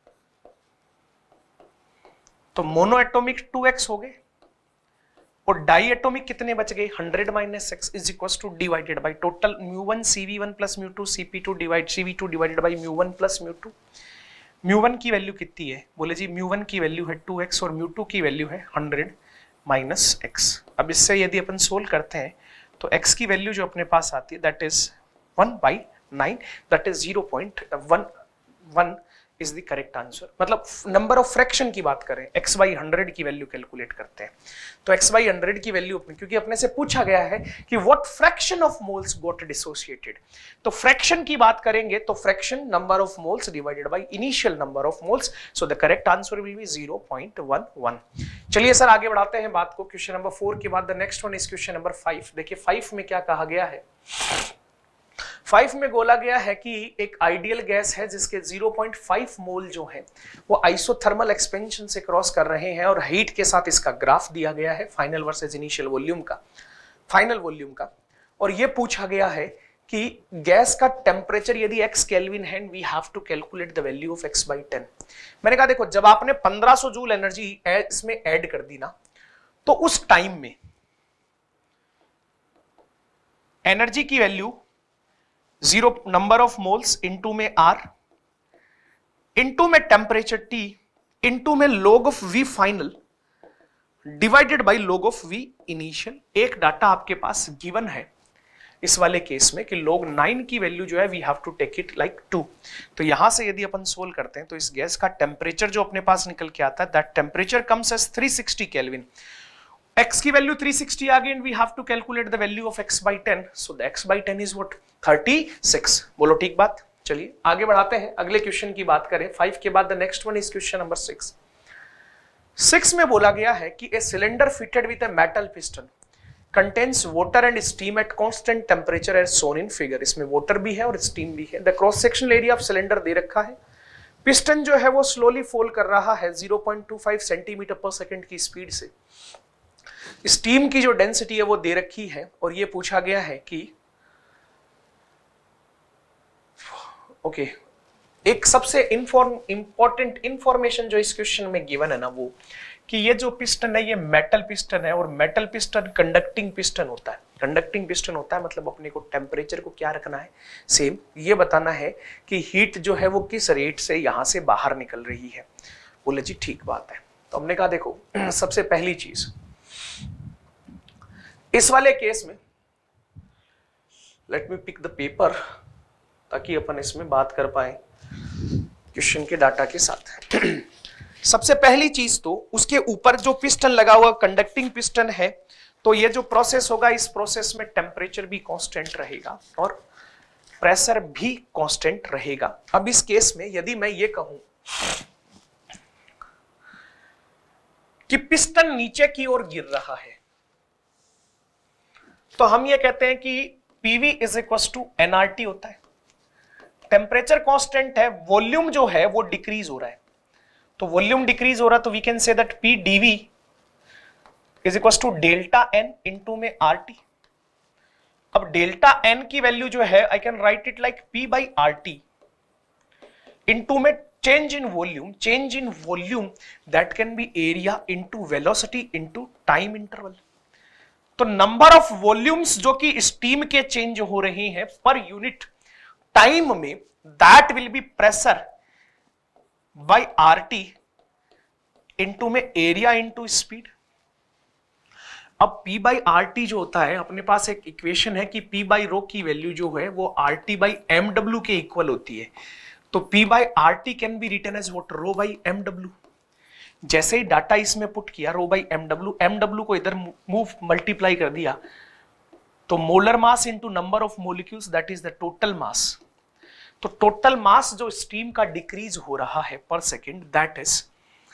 तो मोनो एटॉमिक टू एक्स हो गए, और डाई एटॉमिक कितने बच गए, hundred minus X is equal to divided by total mu one C V one plus mu two C P two divide C V two divided by mu one plus mu two. Mu one की वैल्यू कितनी है, बोले जी म्यू वन की वैल्यू है टू एक्स और म्यू टू की वैल्यू है हंड्रेड माइनस एक्स। अब इससे यदि अपन सोल्व करते हैं तो x की वैल्यू जो अपने पास आती है that is one by nine, that is zero point one one is the correct answer. मतलब नंबर ऑफ फ्रैक्शन की बात करें, x बाई हंड्रेड की वैल्यू कैलकुलेट करते हैं तो x बाई हंड्रेड की वैल्यू अपने, क्योंकि अपने से पूछा गया है कि what fraction of moles got dissociated, तो फ्रैक्शन की बात करेंगे तो fraction number of moles divided by initial number of moles, so the correct answer will be zero point one one. चलिए सर आगे बढ़ाते हैं बात को। क्वेश्चन नंबर फोर के बाद the next one is question number five. देखिए फाइव में क्या कहा गया है, फाइव में बोला गया है कि एक आइडियल गैस है जिसके जीरो पॉइंट फाइव मोल जो है वो आइसोथर्मल एक्सपेंशन से क्रॉस कर रहे हैं और हीट के साथ इसका ग्राफ दिया गया है फाइनल वर्सेस इनिशियल वॉल्यूम का, फाइनल वॉल्यूम का। और ये पूछा गया है कि गैस का टेम्परेचर यदि x केल्विन है, we have to calculate the value of x by ten. मैंने कहा देखो जब आपने पंद्रह सौ जूल एनर्जी इसमें ऐड कर दी ना, तो उस टाइम में एनर्जी की value zero number of moles into में आर इनटू में टेम्परेचर टी इनटू में log of v final divided by log of v initial. एक डाटा आपके पास गिवन है इस वाले केस में कि log नाइन की वैल्यू जो है we have to take it like two. तो यहां से यदि अपन सोल्व करते हैं तो इस गैस का टेम्परेचर जो अपने पास निकल के आता है that temperature comes as three sixty kelvin. x की वैल्यू थ्री सिक्सटी आ गई and we have to calculate the value of x by ten, so the x by ten is what thirty six. बोलो ठीक बात। चलिए आगे बढ़ाते हैं, अगले क्वेश्चन की बात करें। फाइव के बाद the next one is question number six. Six में बोला गया है कि a cylinder fitted with a metal piston contains water and steam at constant temperature as shown in figure. इसमें वाटर भी है और स्टीम भी है। The cross sectional area of cylinder दे रखा है, पिस्टन जो है वो स्लोली फॉल कर रहा है zero point two five centimetre per second की स्पीड से। स्टीम की जो डेंसिटी है वो दे रखी है और ये पूछा गया है कि ओके okay, एक सबसे इंफॉर्म इंपॉर्टेंट इंफॉर्मेशन जो इस क्वेश्चन में गिवन है ना वो कि ये जो पिस्टन है ये मेटल पिस्टन है और मेटल पिस्टन कंडक्टिंग पिस्टन होता है। कंडक्टिंग पिस्टन होता है मतलब अपने को टेम्परेचर को क्या रखना है सेम, ये बताना है कि हीट जो है वो किस रेट से यहां से बाहर निकल रही है। बोले जी ठीक बात है। तो हमने कहा देखो सबसे पहली चीज इस वाले केस में, let me pick the paper ताकि अपन इसमें बात कर पाए क्वेश्चन के डाटा के साथ। सबसे पहली चीज तो उसके ऊपर जो पिस्टन लगा हुआ कंडक्टिंग पिस्टन है, तो ये जो प्रोसेस होगा इस प्रोसेस में टेम्परेचर भी कांस्टेंट रहेगा और प्रेशर भी कांस्टेंट रहेगा। अब इस केस में यदि मैं ये कहूं कि पिस्टन नीचे की ओर गिर रहा है तो हम ये कहते हैं कि PV is equal to NRT होता है। टेम्परेचर कांस्टेंट है, वॉल्यूम जो है वो डिक्रीज हो रहा है, तो वॉल्यूम डिक्रीज हो रहा है तो we can say that P dV is equal to delta N into में आरटी। अब डेल्टा एन की वैल्यू जो है I can write it like P by R T into में change in volume, change in volume that can be area into velocity into time interval. तो नंबर ऑफ वॉल्यूम्स जो कि स्टीम के चेंज हो रहे हैं पर यूनिट टाइम में that will B pressure by RT into में एरिया इनटू स्पीड। अब P बाई आर टी जो होता है अपने पास एक इक्वेशन है कि P बाई रो की वैल्यू जो है वो R T by M W के इक्वल होती है। तो P by R T can be written as what rho by M W. जैसे ही डाटा इसमें पुट किया rho by M W, M W को इधर मूव मल्टीप्लाई कर दिया तो molar mass into number of molecules that is the total mass. तो टोटल मास जो स्टीम का डिक्रीज हो रहा है पर second that is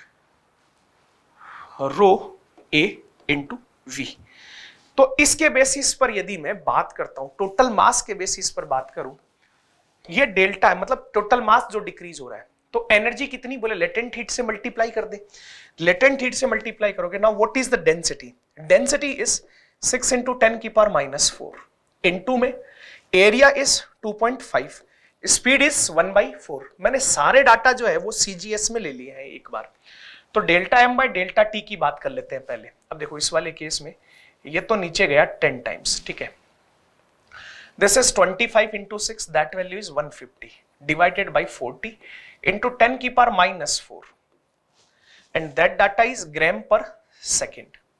rho A into V. तो इसके बेसिस पर यदि मैं बात करता हूं, टोटल मास के बेसिस पर बात करूं, ये डेल्टा है मतलब टोटल मास जो डिक्रीज हो रहा है। तो एनर्जी कितनी बोले लेटेंट हीट से मल्टीप्लाई कर दे, लेटेंट हीट से मल्टीप्लाई करोगे ना what is the density, density is six into ten की पावर माइनस फोर इंटू में area is two point five, speed is one by four. मैंने सारे डाटा जो है वो सीजीएस में ले लिए हैं एक बार। तो delta M by delta T की बात कर लेते हैं पहले। अब देखो इस वाले केस में ये तो नीचे गया टेन टाइम्स, ठीक है। This is twenty five into six that value is one fifty divided by forty into ten की power minus four and that data is gram per second.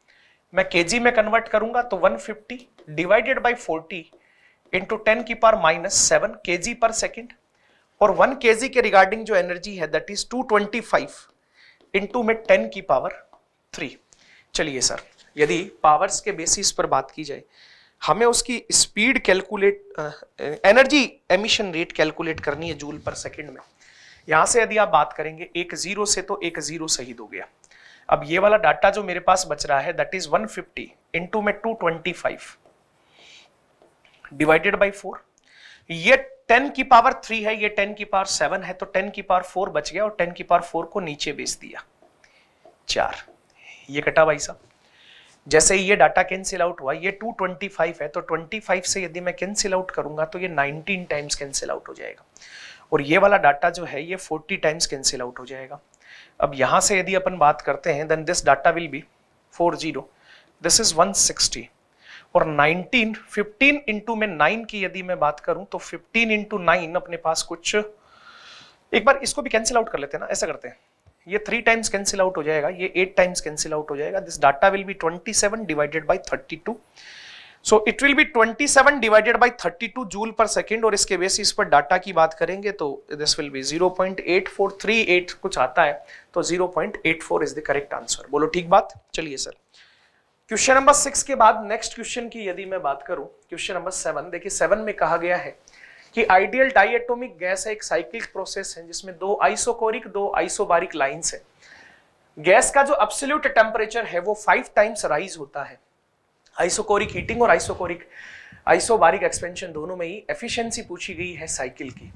मैं केजी में कन्वर्ट करूंगा तो one fifty divided by forty into ten की power minus seven kg per second, और वन केजी के रिगार्डिंग जो एनर्जी है that is two twenty five into में टेन की पावर थ्री। चलिए सर, यदि पावर्स के बेसिस पर बात की जाए, हमें उसकी speed calculate, energy emission rate calculate करनी है जूल पर सेकेंड में। यहां से यदि आप बात करेंगे एक जीरो से, तो एक जीरो शहीद हो गया। अब ये वाला डाटा जो मेरे पास बच रहा है that is one fifty into में two twenty five divided by four. ये टेन की पावर थ्री है, ये टेन की पावर सेवन है, तो टेन की पावर फोर बच गया और टेन की पावर फोर को नीचे बेच दिया, चार। ये कटा भाई साहब। जैसे ही ये डाटा कैंसिल आउट हुआ, ये टू ट्वेंटी फाइव है, तो ट्वेंटी फाइव से यदि मैं कैंसिल आउट करूंगा तो ये नाइनटीन टाइम्स कैंसिल आउट हो जाएगा, और ये वाला डाटा जो है ये फोर्टी टाइम्स कैंसिल आउट हो जाएगा। अब यहां से यदि अपन बात करते हैं then this data will be four zero, this is one sixty, और नाइनटीन फिफ्टीन इंटू में नाइन की यदि मैं बात करूं तो फिफ्टीन इंटू नाइन अपने पास कुछ, एक बार इसको भी कैंसिल आउट कर लेते हैं ना, ऐसा करते हैं, ये थ्री टाइम्स कैंसिल आउट हो जाएगा, ये एट टाइम्स कैंसिल आउट हो जाएगा। This data will be twenty seven divided by thirty two, so it will be twenty seven divided by thirty two joule per second, और इसके बेसिस पर डाटा की बात करेंगे तो this will be zero point eight four three eight कुछ आता है, तो zero point eight four is the correct answer. बोलो ठीक बात। चलिए सर, क्वेश्चन नंबर सिक्स के बाद नेक्स्ट क्वेश्चन की यदि मैं बात करूं, क्वेश्चन नंबर सेवन, देखिए सेवन में कहा गया है कि आइडियल डाइएटोमिक गैस है, एक साइक्लिक प्रोसेस है जिसमें दो आइसोकोरिक दो आइसोबारिक लाइंस है। गैस का जो एब्सोल्यूट टेम्परेचर है वो फाइव टाइम्स राइज होता है। आइसोकोरिक हीटिंग और आइसोकोरिक आइसोबारिक एक्सपेंशन दोनों में ही एफिशिएंसी पूछी गई है साइकिल की।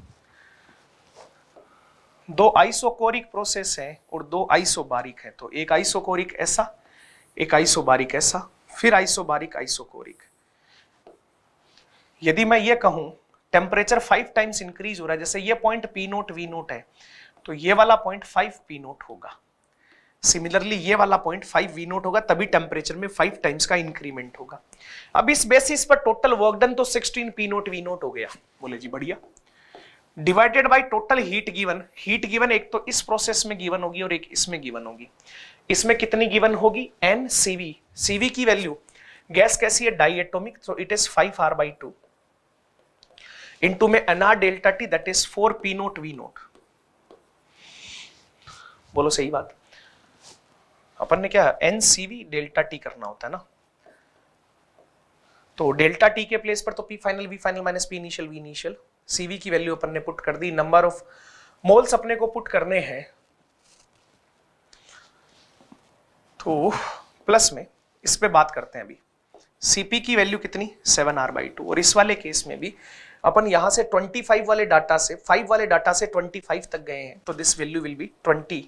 दो आइसोकोरिक प्रोसेस है और दो आइसोबारिक है, तो एक आइसोकोरिक ऐसा, एक आइसोबारिक ऐसा, फिर आइसोबारिक आइसोकोरिक। यदि मैं ये कहूं टेम्परेचर फाइव टाइम्स इंक्रीज हो रहा है, जैसे ये point P note V naught है, तो ये वाला पॉइंट फाइव पी नोट होगा। सिमिलरली ये वाला पॉइंट फाइव वी नोट होगा, तभी टेम्परेचर में फाइव टाइम्स का इंक्रीमेंट होगा। अब इस बेसिस पर टोटल वर्क डन तो sixteen P note V naught हो गया। बोले जी बढ़िया। Divided by total heat given, heat given एक तो इस प्रोसेस में गिवन होगी और एक इसमें गिवन होगी। इसमें कितनी गिवन होगी? एन सीवी, सीवी की वैल्यू, गैस कैसी है? Diatomic, so it is five R by two into में NR delta T that is four P note V naught. बोलो सही बात। अपन ने क्या एन सीवी डेल्टा टी करना होता है ना, तो डेल्टा टी के प्लेस पर तो P final V final minus P initial V initial, CV की वैल्यू अपन ने पुट कर दी, नंबर ऑफ मोल्स अपने को पुट करने हैं, तो प्लस में इस पे बात करते हैं अभी। सीपी की वैल्यू कितनी? सेवन आर बाई टू, और इस वाले केस में भी अपन यहां से ट्वेंटी फाइव वाले डाटा से फाइव वाले डाटा से ट्वेंटी फाइव तक गए हैं, तो this value will be twenty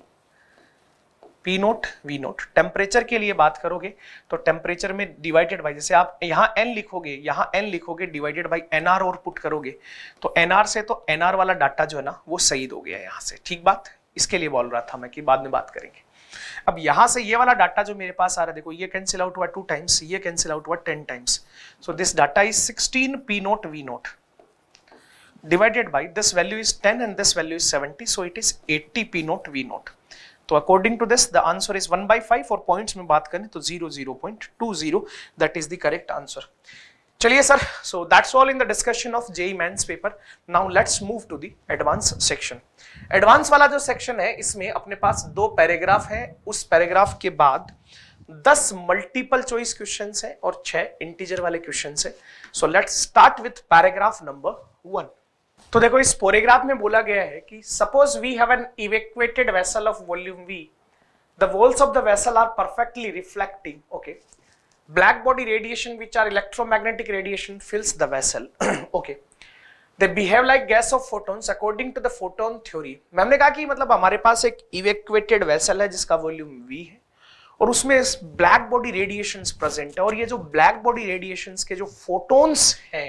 P note V naught. Temperature के लिए बात करोगे तो टेम्परेचर में डिवाइडेड बाई, जैसे आप यहां एन लिखोगे, यहां एन लिखोगे, डिवाइडेड बाई एनआर और पुट करोगे, तो एनआर से तो एनआर वाला डाटा जो है ना वो शहीद हो गया यहां से। ठीक बात, इसके लिए बोल रहा था मैं कि बाद में बात करेंगे। अब यहां से ये वाला डाटा जो मेरे पास आ रहा है, देखो ये कैंसिल आउट हुआ टू टाइम्स, ये कैंसिल आउट हुआ ten times, so this data is sixteen P note V note divided by this value is ten and this value is seventy, so it is eighty P note V note. तो according to this the answer is one by five, और पॉइंट्स में बात करें तो zero zero point two zero, that is the correct answer. चलिए sir, so that's all in the discussion of JEE mains paper. Now let's move to the advance section. Advance वाला जो सेक्शन है इसमें अपने पास दो पैराग्राफ है, उस पैराग्राफ के बाद दस मल्टीपल चॉइस क्वेश्चंस है और छह इंटीजर वाले क्वेश्चंस है। So let's start with paragraph number one. तो देखो इस पैराग्राफ में बोला गया है कि suppose we have an evacuated vessel of volume V, the walls of the vessel are perfectly reflecting, okay, black body radiation which are electromagnetic radiation fills the vessel okay, they behave like gas of photons according to the photon theory। Ma'am ने कहा कि मतलब हमारे पास एक evacuated vessel है जिसका वॉल्यूम V है और उसमें ब्लैक बॉडी रेडिएशंस प्रेजेंट है, और ये जो ब्लैक बॉडी रेडिएशंस के जो फोटोन्स हैं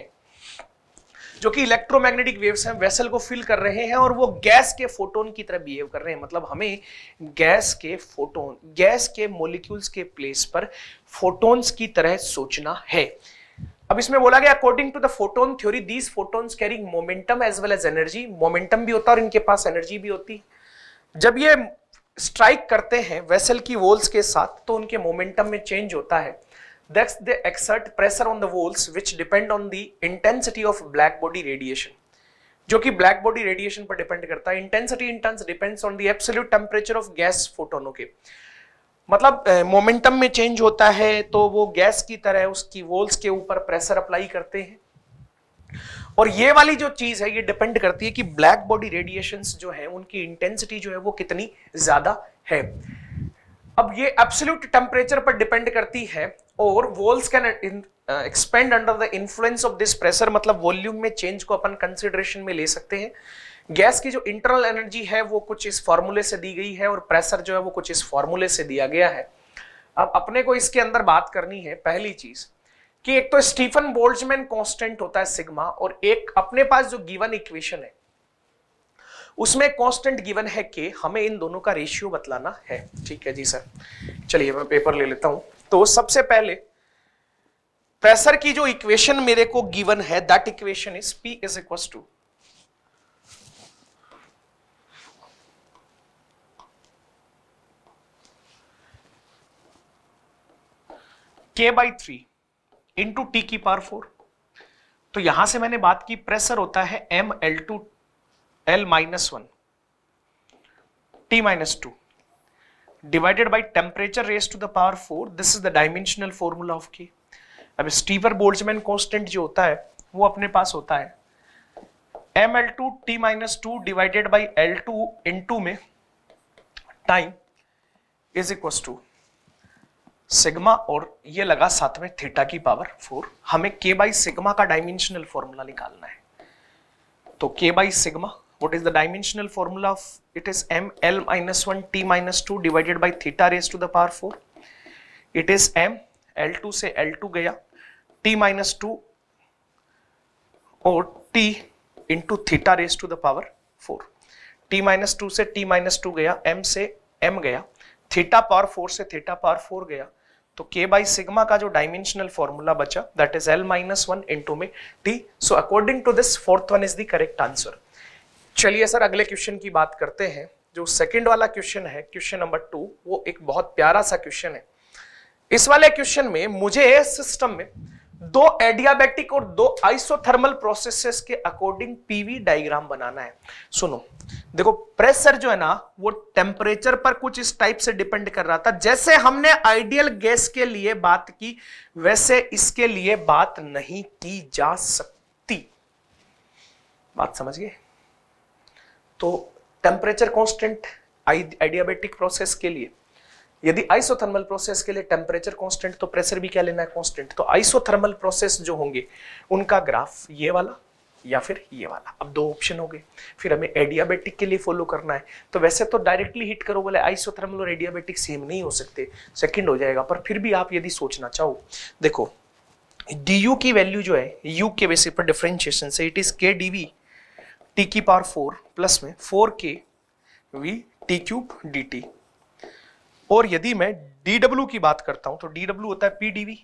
जो कि इलेक्ट्रोमैग्नेटिक वेव्स हैं वेसल को फिल कर रहे हैं और वो गैस के फोटोन की तरह बिहेव कर रहे हैं। मतलब हमें गैस के फोटोन, गैस के मॉलिक्यूल्स के प्लेस पर फोटोन्स की तरह सोचना है। अब इसमें बोला गया according to the photon theory these photons carrying momentum as well as energy, momentum भी होता है और इनके पास एनर्जी भी होती। जब ये स्ट्राइक करते हैं वेसल की वॉल्स के साथ तो उनके मोमेंटम में चेंज होता है That's they exert pressure on the walls which depend on the intensity of black body radiation, जो कि black body radiation पर डिपेंड करता है. Intensity in turns depends on the absolute temperature of gas photon. Okay, मतलब मोमेंटम में चेंज होता है तो वो गैस की तरह उसकी वॉल्स के ऊपर प्रेशर अप्लाई करते हैं. और ये वाली जो चीज है ये डिपेंड करती है कि ब्लैक बॉडी रेडिएशंस जो है उनकी इंटेंसिटी जो है वो कितनी ज्यादा है. अब ये एब्सोल्यूट टेम्परेचर पर डिपेंड करती है और walls can expand under the influence of this pressure, मतलब वॉल्यूम में चेंज को अपन कंसिडरेशन में ले सकते हैं. गैस की जो इंटरनल एनर्जी है वो कुछ इस फॉर्मूले से दी गई है और प्रेशर जो है वो कुछ इस फॉर्मूले से दिया गया है. अब अपने को इसके अंदर बात करनी है पहली चीज कि एक तो स्टीफन बोल्ट्जमैन कांस्टेंट होता है सिग्मा, और एक अपने पास जो गिवन इक्वेशन है उसमें कांस्टेंट गिवन है कि हमें इन दोनों का रेशियो बतलाना है. ठीक है जी सर, चलिए मैं पेपर ले लेता हूं. तो सबसे पहले प्रेशर की जो इक्वेशन मेरे को गिवन है that equation is P is equal to K by three into T की पावर फोर. तो यहां से मैंने बात की प्रेशर होता है M L two L minus one T minus two divided by temperature raise to the power four. This is the dimensional formula of K. अब स्टीफन बोल्ट्जमैन कांस्टेंट जो होता है वो अपने पास होता है M L two T minus two divided by L two into में time is equal to sigma, और ये लगा साथ में थीटा की पावर फोर. हमें के बाई सिग्मा का डायमेंशनल फॉर्मूला निकालना है. तो K by sigma what is the dimensional formula of it is M L minus one T minus two divided by theta raise to the power four. It is M L two से एल टू गया टी माइनस टू और T into theta raise to the power four. T minus two से टी माइनस टू गया, एम से एम गया, थीटा पावर फोर से थीटा पावर फोर गया. तो के बाई सिग्मा का जो डायमेंशनल फॉर्मूला बचा that is L minus one into में T. So according to this fourth one is the correct answer. चलिए सर अगले क्वेश्चन की बात करते हैं. जो सेकंड वाला क्वेश्चन है क्वेश्चन नंबर टू, वो एक बहुत प्यारा सा क्वेश्चन है. इस वाले क्वेश्चन में मुझे सिस्टम में दो एडियाबैटिक और दो आइसोथर्मल प्रोसेसेस के अकॉर्डिंग पीवी डायग्राम बनाना है. सुनो देखो, प्रेशर जो है ना वो टेम्परेचर पर कुछ इस टाइप से डिपेंड कर रहा था. जैसे हमने आइडियल गैस के लिए बात की वैसे इसके लिए बात नहीं की जा सकती. बात समझ गए? तो टेम्परेचर कांस्टेंट एडियाबैटिक प्रोसेस के लिए, यदि आइसोथर्मल प्रोसेस के लिए टेम्परेचर कांस्टेंट तो प्रेशर भी क्या लेना है कांस्टेंट. तो आइसोथर्मल प्रोसेस जो होंगे उनका ग्राफ ये वाला या फिर ये वाला. अब दो ऑप्शन हो गए, फिर हमें एडियाबैटिक के लिए फॉलो करना है. तो वैसे तो डायरेक्टली हिट करो बोले आइसोथर्मल और एडियाबैटिक सेम नहीं हो सकते, सेकंड हो जाएगा. पर फिर भी आप यदि सोचना चाहो, देखो du की वैल्यू जो है u के बेसिस पर डिफरेंशिएशन से it is K DV T की पावर फोर प्लस में four K V T cube D T. और यदि मैं dw की बात करता हूं तो dw होता है pdv.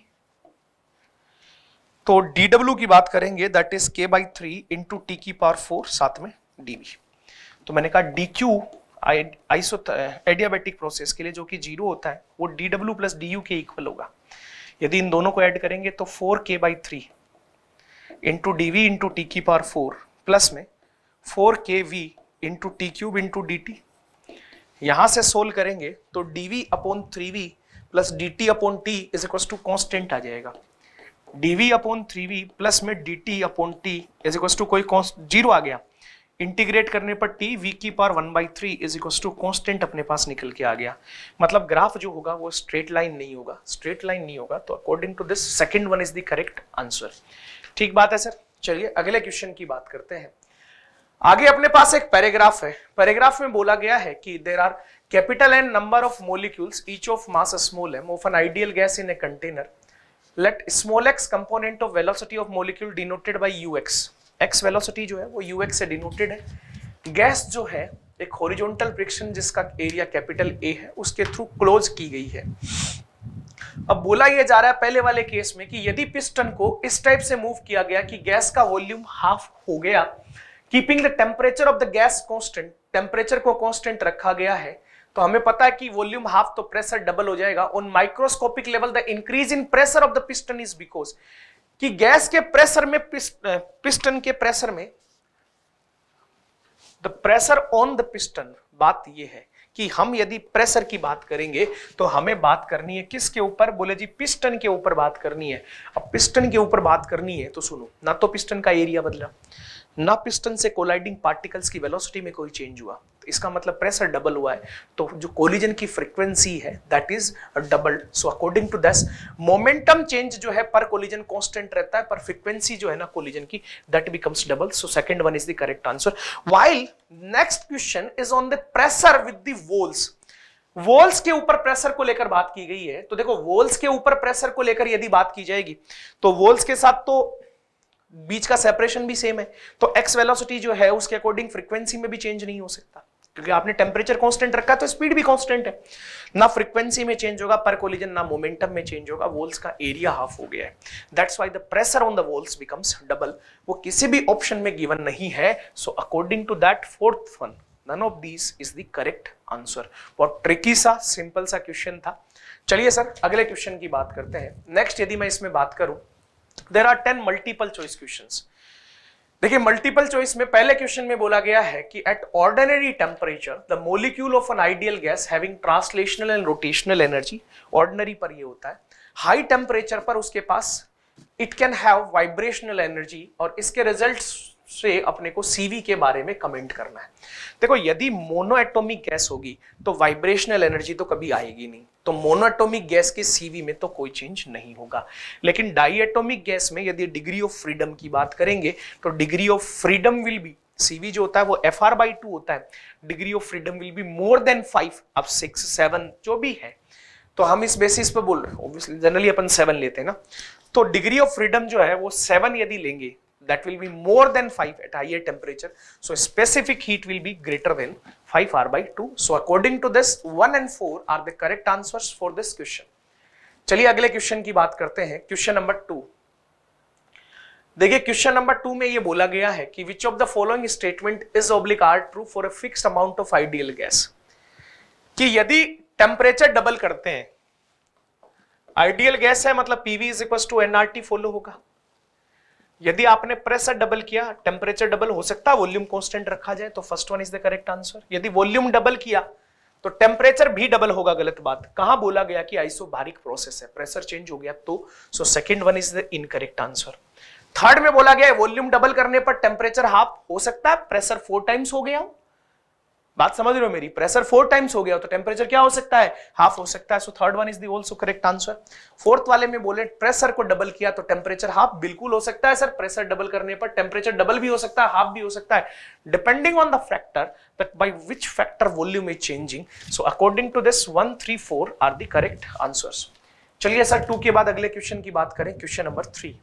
तो dw की बात करेंगे that is k by three into T की पावर फोर साथ में dv. तो मैंने कहा dq आइसो एडियाबैटिक प्रोसेस के लिए जो कि जीरो होता है वो dw प्लस du के इक्वल होगा. यदि इन दोनों को ऐड करेंगे तो four K by three into D V into T की पावर फोर प्लस में four K V into T cube into D T. यहां से सोल्व करेंगे तो dv upon three V plus dt upon T is equal to constant आ जाएगा. dv upon three V plus में dt upon T is equal to कोई जीरो आ गया. इंटीग्रेट करने पर t v की power one by three is equal to constant अपने पास निकल के आ गया. मतलब ग्राफ जो होगा वो स्ट्रेट लाइन नहीं होगा, स्ट्रेट लाइन नहीं होगा. तो according to this second one is the correct answer. ठीक बात है सर. चलिए अगले क्वेश्चन की बात करते हैं. आगे अपने पास एक पैराग्राफ है. पैराग्राफ में बोला गया है कि there are capital N number of molecules each of mass small M of an ideal gas in a container. Let small X component of velocity of molecule denoted by UX. X velocity जो है वो यूएक्स से डिनोटेड है. गैस जो है एक हॉरिजॉन्टल फ्रिक्शन जिसका एरिया कैपिटल ए है उसके थ्रू क्लोज की गई है. अब बोला यह जा रहा है पहले वाले केस में कि यदि पिस्टन को इस टाइप से मूव किया गया कि गैस का वॉल्यूम हाफ हो गया, keeping the temperature of the gas constant, temperature को कांस्टेंट रखा गया है, तो हमें पता है कि वॉल्यूम हाफ तो प्रेशर डबल हो जाएगा। On microscopic level the increase in pressure of the piston is because कि गैस के प्रेशर में पिस्टन के प्रेशर में the pressure on the piston, बात यह है कि हम यदि प्रेशर की बात करेंगे तो हमें बात करनी है किसके ऊपर, बोले जी पिस्टन के ऊपर बात करनी है। अब पिस्टन के ऊपर बात करनी है तो सुनो, ना तो पिस्टन का एरिया बदला, ना पिस्टन से कोलाइडिंग पार्टिकल्स की वेलोसिटी में कोई चेंज हुआ, तो इसका मतलब प्रेशर डबल हुआ है, तो जो कोलिजन की फ्रीक्वेंसी है that is doubled. So according to this momentum change जो है पर कोलिजन कांस्टेंट रहता है, पर फ्रीक्वेंसी जो है ना कोलिजन की that becomes double. So second one is the correct answer. While next question is on the pressure with the walls. Walls के ऊपर प्रेशर को लेकर बात की गई है, तो देखो वॉल्स के ऊपर प्रेशर को लेकर यदि बात की जाएगी तो वॉल्स के साथ तो बीच का सेपरेशन भी सेम है, तो एक्स वेलोसिटी जो है उसके अकॉर्डिंग फ्रीक्वेंसी में भी चेंज नहीं हो सकता, क्योंकि आपने टेम्परेचर कांस्टेंट रखा तो स्पीड भी कांस्टेंट है। ना फ्रीक्वेंसी में चेंज होगा पर कोलिजन, ना मोमेंटम में चेंज होगा, वॉल्स का एरिया हाफ हो गया है, that's why the pressure on the walls becomes double. वो किसी भी ऑप्शन में गिवन नहीं है, so according to that fourth one none of these is the correct answer. बहुत ट्रिकी सा सिंपल सा क्वेश्चन था। चलिए सर अगले क्वेश्चन की बात करते हैं। नेक्स्ट यदि मैं इसमें बात करूं, there are ten multiple choice questions. देखिए मल्टीपल चॉइस में पहले क्वेश्चन में बोला गया है कि at ordinary temperature the molecule of an ideal gas having translational and rotational energy, ordinary पर ये होता है, हाई टेम्परेचर पर उसके पास it can have vibrational energy, और इसके रिजल्ट्स से अपने को सीवी के बारे में कमेंट करना है। देखो यदि मोनोएटॉमिक गैस होगी तो वाइब्रेशनल एनर्जी तो कभी आएगी नहीं, तो मोनोएटॉमिक गैस के सीवी में तो कोई चेंज नहीं होगा। लेकिन डाईएटॉमिक गैस में यदि डिग्री ऑफ फ्रीडम की बात करेंगे तो degree of freedom will be, CV जो होता है वो एफ आर बाई टू होता है, degree of freedom will be more than five, अब सिक्स सेवन जो भी है, तो हम इस बेसिस पे बोल रहे हैं, ऑब्वियसली जनरली अपन सेवन लेते हैं ना, तो डिग्री ऑफ फ्रीडम जो है वो सेवन यदि लेंगे that will be more than five at higher temperature, so specific heat will be greater than five R by two. So according to this one and four are the correct answers for this question. चलिए अगले क्वेश्चन की बात करते हैं, क्वेश्चन नंबर टू। देखिए क्वेश्चन नंबर टू में ये बोला गया है कि which of the following statement is oblique are true for a fixed amount of ideal gas, कि यदि टेम्परेचर डबल करते हैं, आइडियल गैस है मतलब PV is equal to NRT follow होगा, यदि आपने प्रेशर डबल किया टेम्परेचर डबल हो सकता है, वॉल्यूम कांस्टेंट रखा जाए, तो first one is the correct answer. यदि वॉल्यूम डबल किया तो टेम्परेचर भी डबल होगा, गलत बात, कहां बोला गया कि आइसोबारिक प्रोसेस है, प्रेशर चेंज हो गया, तो so second one is the incorrect answer. Third में बोला गया है वॉल्यूम डबल करने पर टेम्परेचर हाफ हो सकता है, प्रेशर फोर टाइम्स हो गया, बात समझ रहे हो मेरी, प्रेशर फोर टाइम्स हो गया तो टेम्परेचर क्या हो सकता है, हाफ हो सकता है, so third one is the also correct answer. Fourth वाले में बोले प्रेशर को डबल किया तो टेम्परेचर हाफ, बिल्कुल हो सकता है सर, प्रेशर डबल करने पर टेम्परेचर डबल भी हो सकता है, हाफ भी हो सकता है, depending on the factor that by which factor volume is changing. So according to this one three four are the correct answers. चलिए सर टू के बाद अगले क्वेश्चन की बात करें, क्वेश्चन नंबर थ्री।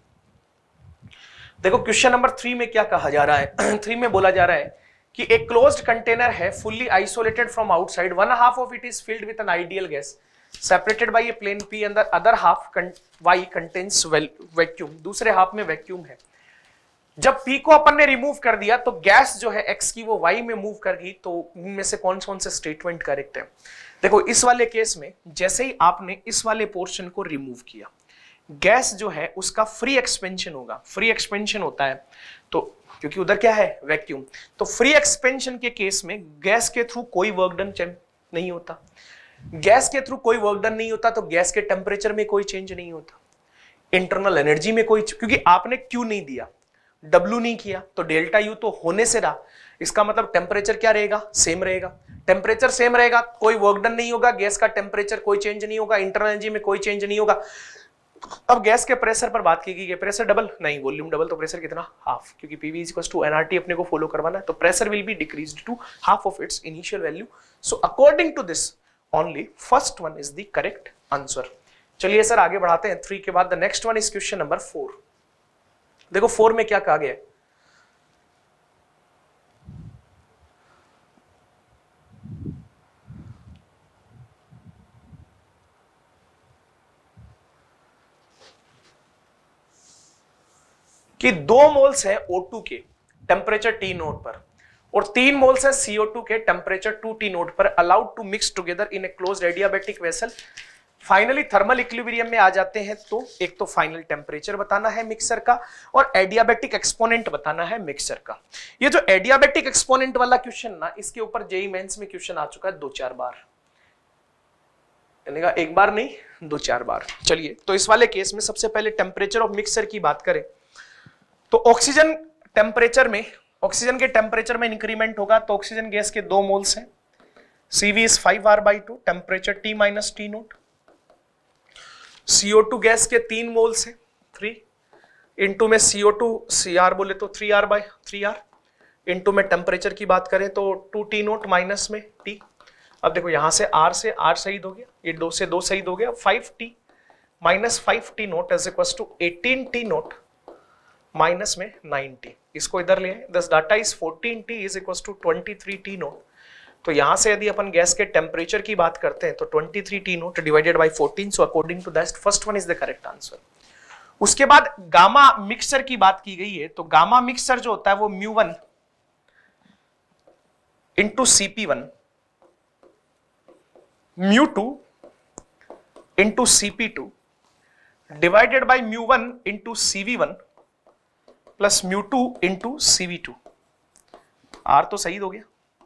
देखो क्वेश्चन नंबर थ्री में क्या कहा जा रहा है, थ्री में बोला जा रहा है कि एक क्लोज्ड कंटेनर है fully isolated from outside, one half of it is filled with an ideal gas separated by a plane P and the other half Y contains vacuum, दूसरे हाफ में वैक्यूम है। जब पी को अपन ने रिमूव कर दिया तो गैस जो है एक्स की वो वाई में मूव कर गई, तो इनमें से कौन कौन से स्टेटमेंट करेक्ट है। देखो इस वाले केस में जैसे ही आपने इस वाले पोर्शन को रिमूव किया, गैस जो है उसका फ्री एक्सपेंशन होगा, फ्री एक्सपेंशन होता है तो क्योंकि उधर क्या है वैक्यूम, तो फ्री एक्सपेंशन के केस में गैस के थ्रू कोई वर्क डन नहीं होता, गैस के थ्रू कोई वर्क डन नहीं होता तो गैस के टेम्परेचर में कोई चेंज नहीं होता, इंटरनल एनर्जी में कोई, क्योंकि आपने क्यू नहीं दिया, डब्ल्यू नहीं किया, तो डेल्टा यू तो होने से रहा, इसका मतलब टेम्परेचर क्या रहेगा, सेम रहेगा, टेम्परेचर सेम रहेगा, कोई वर्क डन नहीं होगा, गैस का टेम्परेचर कोई चेंज नहीं होगा, इंटरनल एनर्जी में कोई चेंज नहीं होगा। अब गैस के प्रेशर पर बात की गई, प्रेशर डबल नहीं, वॉल्यूम डबल, तो प्रेशर कितना, हाफ, क्योंकि PV is equal to NRT अपने को फॉलो करवाना है, तो pressure will be decreased to half of its initial value. So according to this only first one is the correct answer. चलिए सर आगे बढ़ाते हैं, थ्री के बाद the next one is question number four. देखो फोर में क्या कहा गया है, कि दो मोल्स है ओ टू के टेम्परेचर टी नोट पर, और तीन मोल्स है सी ओ टू के टेम्परेचर टू टी नोट पर allowed to mix together in a closed adiabatic vessel. Finally thermal equilibrium में आ जाते हैं तो एक तो फाइनल टेम्परेचर बताना है मिक्सर का और एडियाबेटिक एक्सपोनेंट बताना है मिक्सर का। ये जो एडियाबेटिक एक्सपोनेंट वाला क्वेश्चन ना, इसके ऊपर जेई मेंस में क्वेश्चन आ चुका है दो चार बार, एक बार नहीं दो चार बार। चलिए, तो इस वाले केस में सबसे पहले टेम्परेचर ऑफ मिक्सर की बात करें तो ऑक्सीजन टेम्परेचर में, ऑक्सीजन के टेम्परेचर में इंक्रीमेंट होगा तो ऑक्सीजन गैस के दो मोल्स हैं, CV is five R by two, temperature T minus T naught. C O two gas के तीन मोल्स हैं, थ्री इंटू में सी ओ टू सी आर बोले तो three R by three R, into में टेम्परेचर की बात करें तो टू टी नोट माइनस में टी। अब देखो यहां से आर से आर शहीद हो गया, ये दो से दो शहीद हो गया, five T minus five T naught is equal to eighteen T naught minus में नाइन टी। इसको इधर ले आए, this data is fourteen T is equal to twenty three T naught. तो यहां से यदि अपन गैस के टेम्परेचर की बात करते हैं तो twenty three T naught divided by fourteen, so according to that first one is the correct answer. उसके बाद गामा मिक्सचर की बात की गई है तो गामा मिक्सचर जो होता है वो mu one into CP one, mu two into CP two divided by mu one into CV one plus mu two into CV two. R तो सही हो गया,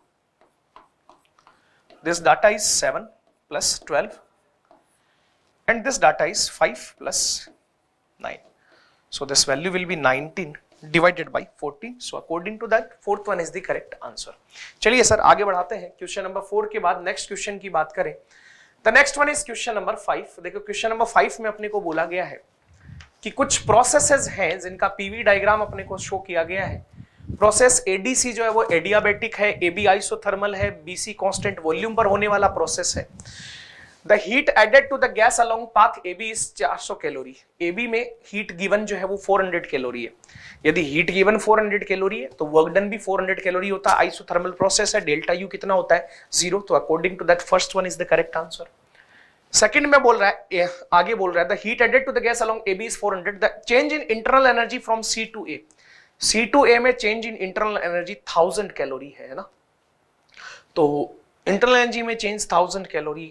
this data is seven plus twelve and this data is five plus nine, so this value will be nineteen divided by fourteen, so according to that fourth one is the correct answer। चलिए सर आगे बढ़ाते हैं, क्वेश्चन नंबर फोर के बाद नेक्स्ट क्वेश्चन की बात करें the next one is question number five. देखो क्वेश्चन नंबर फाइव में अपने को बोला गया है कि कुछ प्रोसेसेस हैं जिनका पीवी डायग्राम अपने को शो किया गया है। प्रोसेस एडीसी जो है वो एडियाबेटिक है, एबी आइसोथर्मल है, बीसी कांस्टेंट वॉल्यूम पर होने वाला प्रोसेस है। The heat added to the gas along path AB is four hundred calorie. AB में हीट गिवन जो है वो फोर हंड्रेड कैलोरी है। यदि heat given four hundred calorie है तो वर्क डन भी फोर हंड्रेड कैलोरी होता है। आइसोथर्मल प्रोसेस है, डेल्टा यू कितना होता है जीरो, तो according to that first one is the correct answer. Second में बोल रहा है, आगे बोल रहा है the heat added to the gas along AB is four hundred, the change in internal energy from C to A. C to A में change in internal energy thousand calorie है ना, तो इंटरनल एनर्जी में चेंज थाउजेंड कैलोरी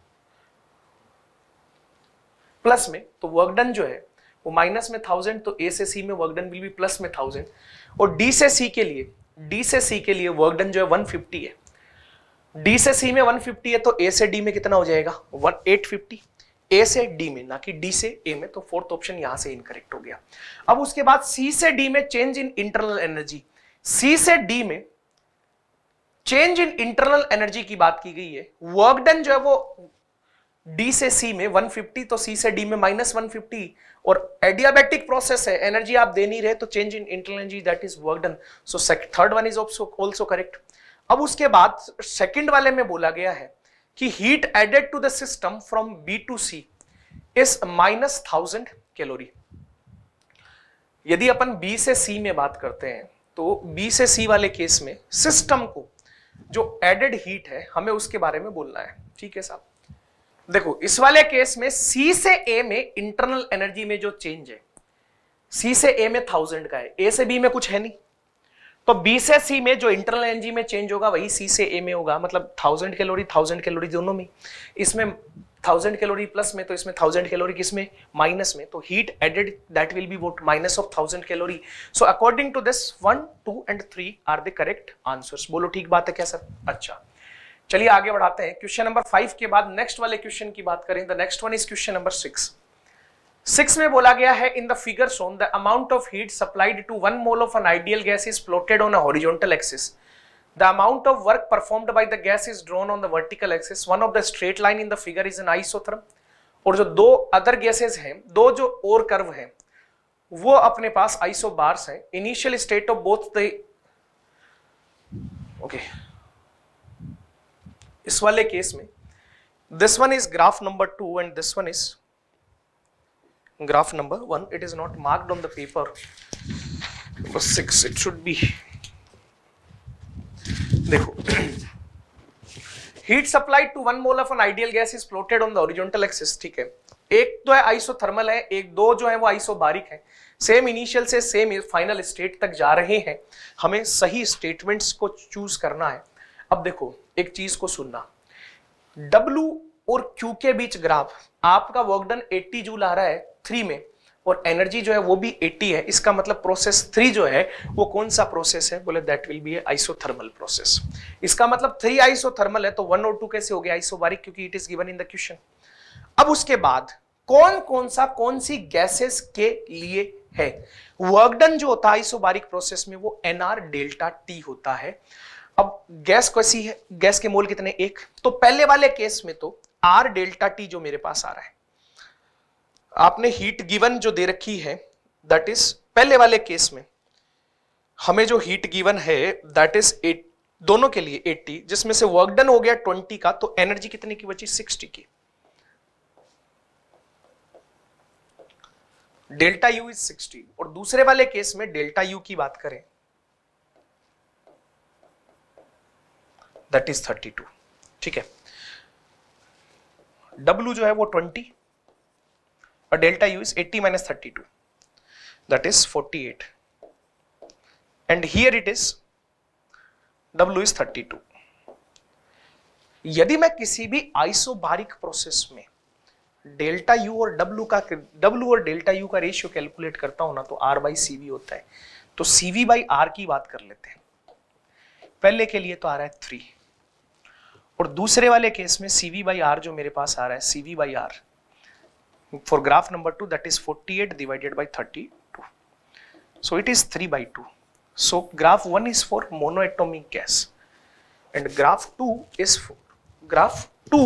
प्लस में, तो वर्क डन जो है वो माइनस में थाउजेंड, तो ए से सी में वर्क डन विल भी प्लस में थाउजेंड। और डी से सी के लिए, डी से सी के लिए वर्क डन जो है वन फिफ्टी है। डी से सी में वन फिफ्टी है तो ए से डी में कितना हो जाएगा एट फिफ्टी। ए से डी में, ना कि डी से ए में, तो फोर्थ ऑप्शन यहां से इनकरेक्ट हो गया। अब उसके बाद सी से डी में change in internal energy, C से डी में चेंज इन इंटरनल एनर्जी की बात की गई है। वर्क डन जो है वो डी से सी में वन फिफ्टी, तो सी से डी में माइनस वन फिफ्टी, और एडियाबेटिक प्रोसेस है, एनर्जी आप दे नहीं रहे तो change in internal energy that is work done, so third one is also correct. अब उसके बाद सेकंड वाले में बोला गया है कि heat added to the system from B to C is minus thousand calorie. यदि अपन बी से सी में बात करते हैं तो बी से सी वाले केस में सिस्टम को जो एडेड हीट है हमें उसके बारे में बोलना है, ठीक है साहब। देखो इस वाले केस में सी से ए में इंटरनल एनर्जी में जो चेंज है, सी से ए में थाउजेंड का है, ए से बी में कुछ है नहीं, तो बी से सी में जो इंटरनल एनर्जी में चेंज होगा वही सी से ए में होगा, मतलब थाउजेंड कैलोरी थाउजेंड कैलोरी दोनों में, इसमें थाउजेंड कैलोरी प्लस में, तो इसमें थाउजेंड कैलोरी किसमें माइनस में, तो heat added that will be what minus of thousand calorie. So according to this one two and three are the correct answers. बोलो ठीक बात है क्या सर? अच्छा चलिए आगे बढ़ाते हैं। क्वेश्चन नंबर फाइव के बाद नेक्स्ट वाले क्वेश्चन की बात करें, the next one is question number six. Six में बोला गया है in the figure shown the amount of heat supplied to one mole of an ideal gas is plotted on a horizontal axis, the amount of work performed by the gas is drawn on the vertical axis, one of the straight line in the figure is an isotherm. और जो दो अदर गैसेस हैं, दो जो और कर्व हैं वो अपने पास आइसोबार्स हैं। Initial state of both the okay इस वाले केस में this one is graph number two and this one is graph number one. It is not marked on the paper. Number six it should be. देखो heat supplied to one mole of an ideal gas is plotted on the horizontal axis. ठीक है, एक तो है आइसोथर्मल है, एक दो जो है वो आइसोबारिक है, सेम इनिशियल से सेम फाइनल स्टेट तक जा रहे हैं, हमें सही स्टेटमेंट्स को चूज करना है। अब देखो एक चीज को सुनना, W और Q के बीच ग्राफ, आपका वर्क डन अस्सी जूल आ रहा है थ्री में और एनर्जी जो है वो भी अस्सी है, इसका मतलब प्रोसेस थ्री जो है वो कौन सा प्रोसेस है, बोले that will be a isothermal process. इसका मतलब थ्री आइसोथर्मल है तो वन और टू कैसे हो गया आइसोबारिक, क्योंकि it is given in the question. अब उसके बाद कौन कौन सा कौन सी गैसेस के लिए है, वर्क डन जो होता है आइसोबारिक प्रोसेस में वो एन आर डेल्टा टी होता है। अब गैस कैसी है, गैस के मोल कितने, एक, तो पहले वाले केस में तो आर डेल्टा टी जो मेरे पास आ रहा है, आपने हीट गिवन जो दे रखी है दैट इज, पहले वाले केस में हमें जो हीट गिवन है दैट इज एट, दोनों के लिए अस्सी, जिसमें से वर्क डन हो गया ट्वेंटी का, तो एनर्जी कितने की बची, सिक्सटी की। डेल्टा यू इज सिक्सटी, और दूसरे वाले केस में डेल्टा यू की बात करें दैट इज थर्टी टू, ठीक है। W जो है वो ट्वेंटी और डेल्टा यू इज अस्सी minus thirty two, that is forty eight, and here it is W is thirty two. यदि मैं किसी भी आइसोबारिक प्रोसेस में डेल्टा यू और W का W और डेल्टा यू का रेशियो कैलकुलेट करता हूं ना, तो R बाई सी वी होता है। तो सी वी बाई आर की बात कर लेते हैं। पहले के लिए तो आ रहा है थ्री, और दूसरे वाले केस में सी वी बाई आर जो मेरे पास आ रहा है, C V by R for graph number two that is forty eight divided by thirty two, so it is three by two. So graph one is for monoatomic gas and graph two is for, graph two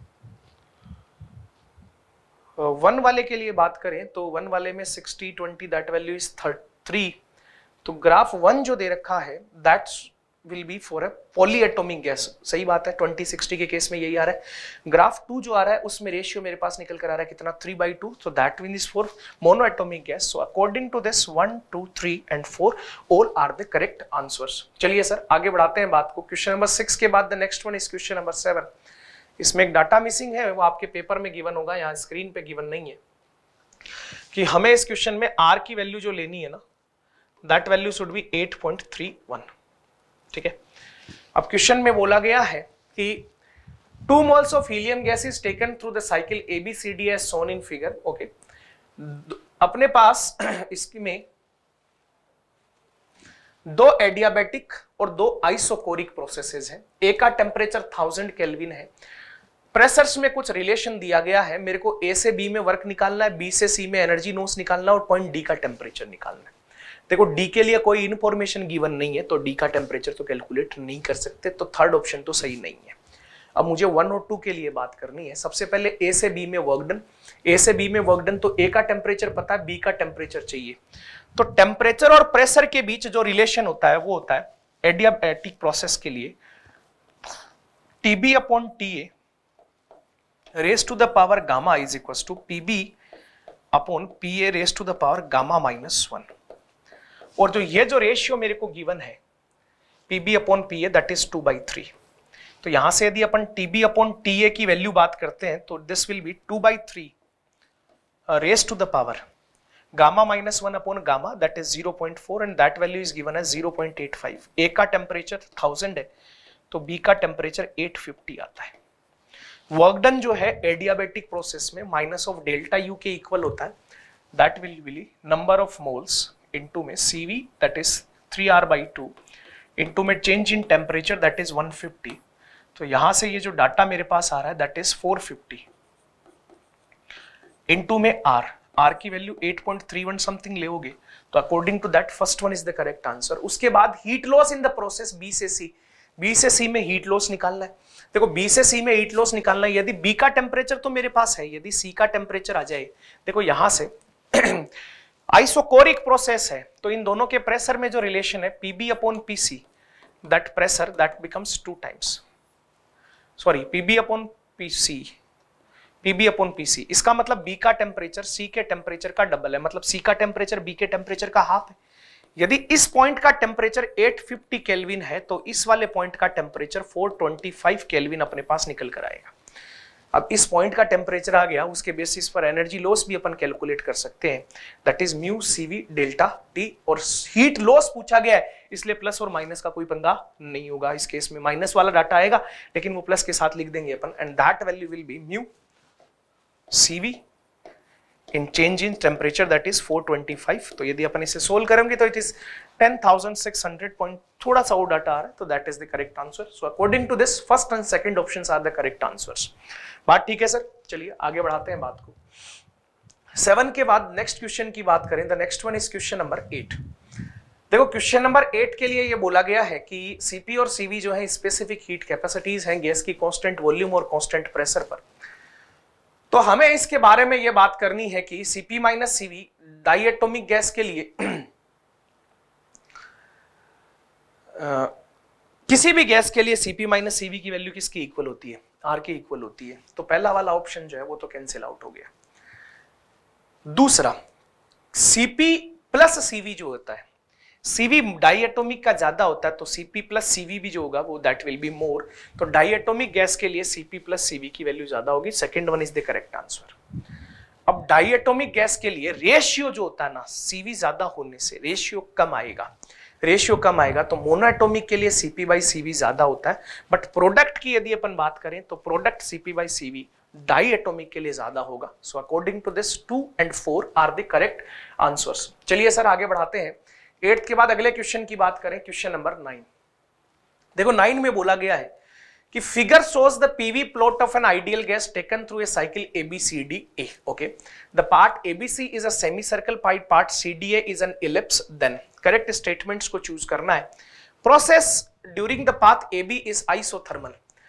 one वाले के लिए बात करें तो वन वाले में sixty twenty that value is three, तो ग्राफ वन जो दे रखा है that's will be for a polyatomic gas, सही बात है, ट्वेंटी सिक्सटी के केस में यही आ रहा है। ग्राफ टू जो आ रहा है उसमें रेशियो मेरे पास निकल कर आ रहा है कितना, three by two, so that mean is for monoatomic gas. So according to this one two three and four all are the correct answers. चलिए सर आगे बढ़ाते हैं बात को। क्वेश्चन नंबर सिक्स के बाद the next one is question number seven. इसमें एक डाटा मिसिंग है, वो आपके पेपर में गिवन होगा, यहाँ स्क्रीन पे गिवन नहीं है, कि हमें इस क्वेश्चन में आर की वैल्यू जो लेनी है ना, that value should be eight point three one, ठीक है। अब क्वेश्चन में बोला गया है कि two moles of helium gas is taken through the cycle ABCD as shown in figure, okay. अपने पास इसमें दो एडियाबेटिक और दो आइसोकोरिक प्रोसेसेस हैं, ए का टेम्परेचर थाउजेंड केल्विन है, प्रेशर्स में कुछ रिलेशन दिया गया है, मेरे को ए से बी में वर्क निकालना है, बी से सी में एनर्जी लॉस निकालना है और पॉइंट डी का टेम्परेचर निकालना है। देखो डी के लिए कोई इंफॉर्मेशन गिवन नहीं है तो डी का टेम्परेचर तो कैलकुलेट नहीं कर सकते, तो थर्ड ऑप्शन तो सही नहीं है। अब मुझे वन और टू के लिए बात करनी है। सबसे पहले ए से बी में वर्क डन, ए से बी में वर्क डन, तो ए का टेम्परेचर पता है, बी का टेम्परेचर चाहिए। तो टेम्परेचर और प्रेशर के बीच जो रिलेशन होता है वो होता है एडियाबैटिक प्रोसेस के लिए TB upon T A raise to the power gamma is equal to PB upon P A raise to the power gamma minus one. और जो ये जो रेशियो मेरे को गिवन है PB upon P A that is two by three, तो यहां से यदि अपन टीबी अपॉन टी ए की वैल्यू बात करते हैं तो this will be two by three raise to the power gamma minus one upon gamma that is zero point four and that value is given as zero point eight five. A का टेम्परेचर थाउजेंड है तो बी का टेम्परेचर एट फिफ्टी आता है। वर्क डन जो है एडियाबेटिक प्रोसेस में माइनस ऑफ डेल्टा यू के इक्वल होता है, that will be number of moles into में CV that is three R by two into में change in temperature that is one fifty. तो यहां से ये जो डाटा मेरे पास आ रहा है that is four fifty into में आर, आर की value eight point three one something लेओगे तो according to that first one is the correct answer. उसके बाद heat loss in the process B से सी, बी से सी में हीट लॉस निकालना है। देखो बी से सी में हीट लॉस निकालना है, यदि बी का टेम्परेचर तो मेरे पास है, यदि सी का टेम्परेचर आ जाए, देखो यहां से आइसोकोरिक प्रोसेस है तो इन दोनों के प्रेशर में जो रिलेशन है PB upon PC, that pressure that becomes two times, sorry PB upon PC, PB upon PC, इसका मतलब बी का टेम्परेचर सी के टेम्परेचर का डबल है, मतलब सी का टेम्परेचर बी के टेम्परेचर का हाफ है। यदि इस पॉइंट का टेम्परेचर एट फिफ्टी केल्विन है तो इस वाले पॉइंट का temperature four twenty five kelvin अपने पास निकल कर आएगा। अब इस पॉइंट का टेम्परेचर आ गया, उसके बेसिस पर एनर्जी लॉस भी अपन कैलकुलेट कर सकते हैं, that is mu CV delta T. और हीट लॉस पूछा गया है, इसलिए प्लस और माइनस का कोई पंगा नहीं होगा। इस केस में माइनस वाला डाटा आएगा, लेकिन वो प्लस के साथ लिख देंगे अपन, and that value will be mu CV in change in temperature, that is four twenty five. तो यदि अपन इसे सोल्व करेंगे तो it is ten thousand six hundred point थोड़ा सा और डाटा आ रहा है, तो that is the correct answer. So according to this first and second options are the correct answers. बात ठीक है सर, चलिए आगे बढ़ाते हैं बात को। सेवन के बाद नेक्स्ट क्वेश्चन की बात करें, the next one is question number eight. देखो क्वेश्चन नंबर एट के लिए ये बोला गया है कि सीपी और सीवी जो है स्पेसिफिक हीट कैपेसिटीज हैं गैस की कांस्टेंट वॉल्यूम और कांस्टेंट प्रेशर पर। तो हमें इसके बारे में ये बात करनी है कि CP minus CV diatomic gas के लिए आ, किसी भी गैस के लिए सीपी माइनस सीवी की वैल्यू किसकी इक्वल होती है, आर के इक्वल होती है। तो पहला वाला ऑप्शन जो है वो तो कैंसिल आउट हो गया। दूसरा, सीपी प्लस सीवी जो होता है, सीवी डाइएटॉमिक का ज्यादा होता है, तो सीपी प्लस सीवी भी जो होगा वो दैट विल बी मोर। तो डाइएटॉमिक गैस के लिए सीपी प्लस सीवी की वैल्यू ज्यादा होगी। Second one is the correct answer. अब डाइएटॉमिक गैस के लिए रेशियो जो होता है ना, सीवी ज्यादा होने से रेशियो कम आएगा, रेशियो कम आएगा। तो मोनोएटॉमिक के लिए सीपी बाई सीवी ज्यादा होता है, बट प्रोडक्ट की यदि अपन बात करें तो product CP by CV diatomic के लिए ज्यादा होगा। So according to this two and four are the correct answers. चलिए सर आगे बढ़ाते हैं। एट के बाद अगले क्वेश्चन की बात करें, क्वेश्चन नंबर नाइन। देखो नाइन में बोला गया है कि figure shows the PV plot of an ideal gas taken through a cycle ABCD A. Okay, the part ABC is a semicircle, part CDA is an ellipse. Then correct statements को चूज करना है। Process during the path AB is isothermal.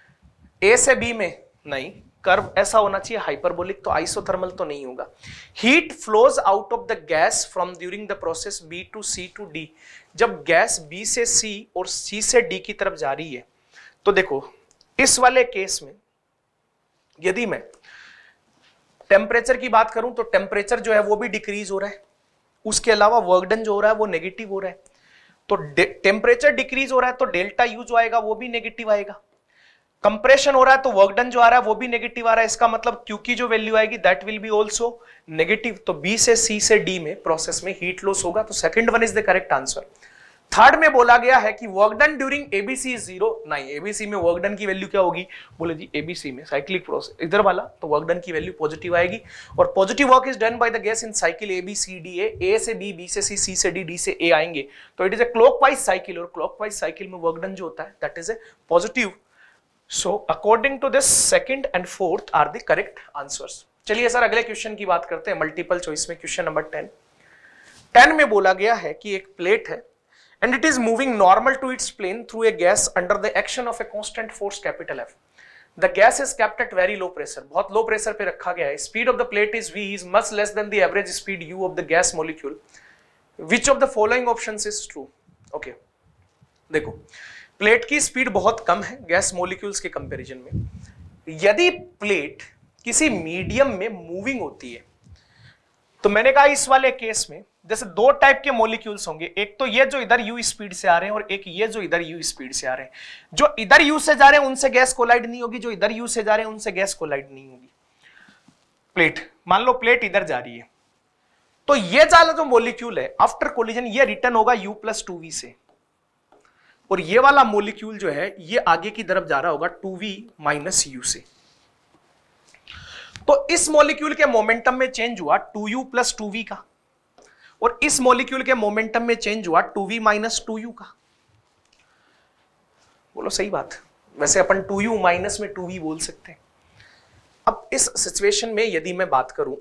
A से बी में नहीं, कर्व ऐसा होना चाहिए हाइपरबोलिक, तो आइसोथर्मल तो नहीं होगा। Heat flows out of the gas from during the process B to C to D. जब गैस बी से सी और सी से डी की तरफ जा रही है, तो देखो इस वाले केस में यदि मैं टेम्परेचर की बात करूं तो टेम्परेचर जो है वो भी डिक्रीज हो रहा है, उसके अलावा वर्क डन जो हो रहा है वो नेगेटिव हो रहा है। तो टेम्परेचर डिक्रीज हो रहा है तो डेल्टा यू जो आएगा वो भी नेगेटिव आएगा। कंप्रेशन हो रहा है तो वर्क डन जो आ रहा है वो भी नेगेटिव आ रहा है। इसका मतलब क्यू की जो वैल्यू आएगी that will be also negative. तो बी से सी से डी में प्रोसेस में हीट लॉस होगा। तो second one is the correct answer. Third में बोला गया है कि work done during ABC is zero. नहीं, एबीसी में वर्क डन की वैल्यू क्या होगी, बोले जी एबीसी में साइक्लिक प्रोसेस इधर वाला, तो वर्क डन की वैल्यू पॉजिटिव आएगी। और positive work is done by the gas in cycle A B C D A. A से बी, बी से सी, सी से डी, डी से ए आएंगे, तो it is a clockwise cycle. और क्लॉकवाइज साइकिल में वर्क डन जो होता है that is a positive. So according to this second and fourth are the correct answers. चलिए सर अगले क्वेश्चन की बात करते हैं, मल्टीपल चॉइस में क्वेश्चन नंबर टेन। टेन में बोला गया है कि एक प्लेट है and it is moving normal to its plane through a gas under the action of a constant force capital F. The gas is kept at very low pressure. बहुत low pressure पे रखा गया है. Speed of the plate is V is much less than the average speed U of the gas molecule. Which of the following options is true? Okay. देखो, प्लेट की स्पीड बहुत कम है गैस मॉलिक्यूल्स के कंपैरिजन में। यदि प्लेट किसी मीडियम में मूविंग होती है, तो मैंने कहा इस वाले केस में जैसे दो टाइप के मॉलिक्यूल्स होंगे, एक तो ये जो इधर यू स्पीड से आ रहे हैं और एक ये जो इधर यू स्पीड से आ रहे हैं। जो इधर यू से जा रहे हैं उनसे गैस कोलाइड नहीं होगी, जो इधर यू से जा रहे हैं उनसे गैस कोलाइड नहीं होगी। प्लेट, मान लो प्लेट इधर जा रही है, तो ये वाला जो मॉलिक्यूल है आफ्टर कोलिजन ये रिटर्न होगा यू प्लस टू वी से, और ये वाला मॉलिक्यूल जो है ये आगे की तरफ जा रहा होगा टू वी माइनस यू से। तो इस मॉलिक्यूल के मोमेंटम में चेंज हुआ two u plus two v का, और इस मॉलिक्यूल के मोमेंटम में चेंज हुआ two v minus two u का। बोलो सही बात। वैसे अपन टू यू माइनस में टू वी बोल सकते हैं। अब इस सिचुएशन में यदि मैं बात करूं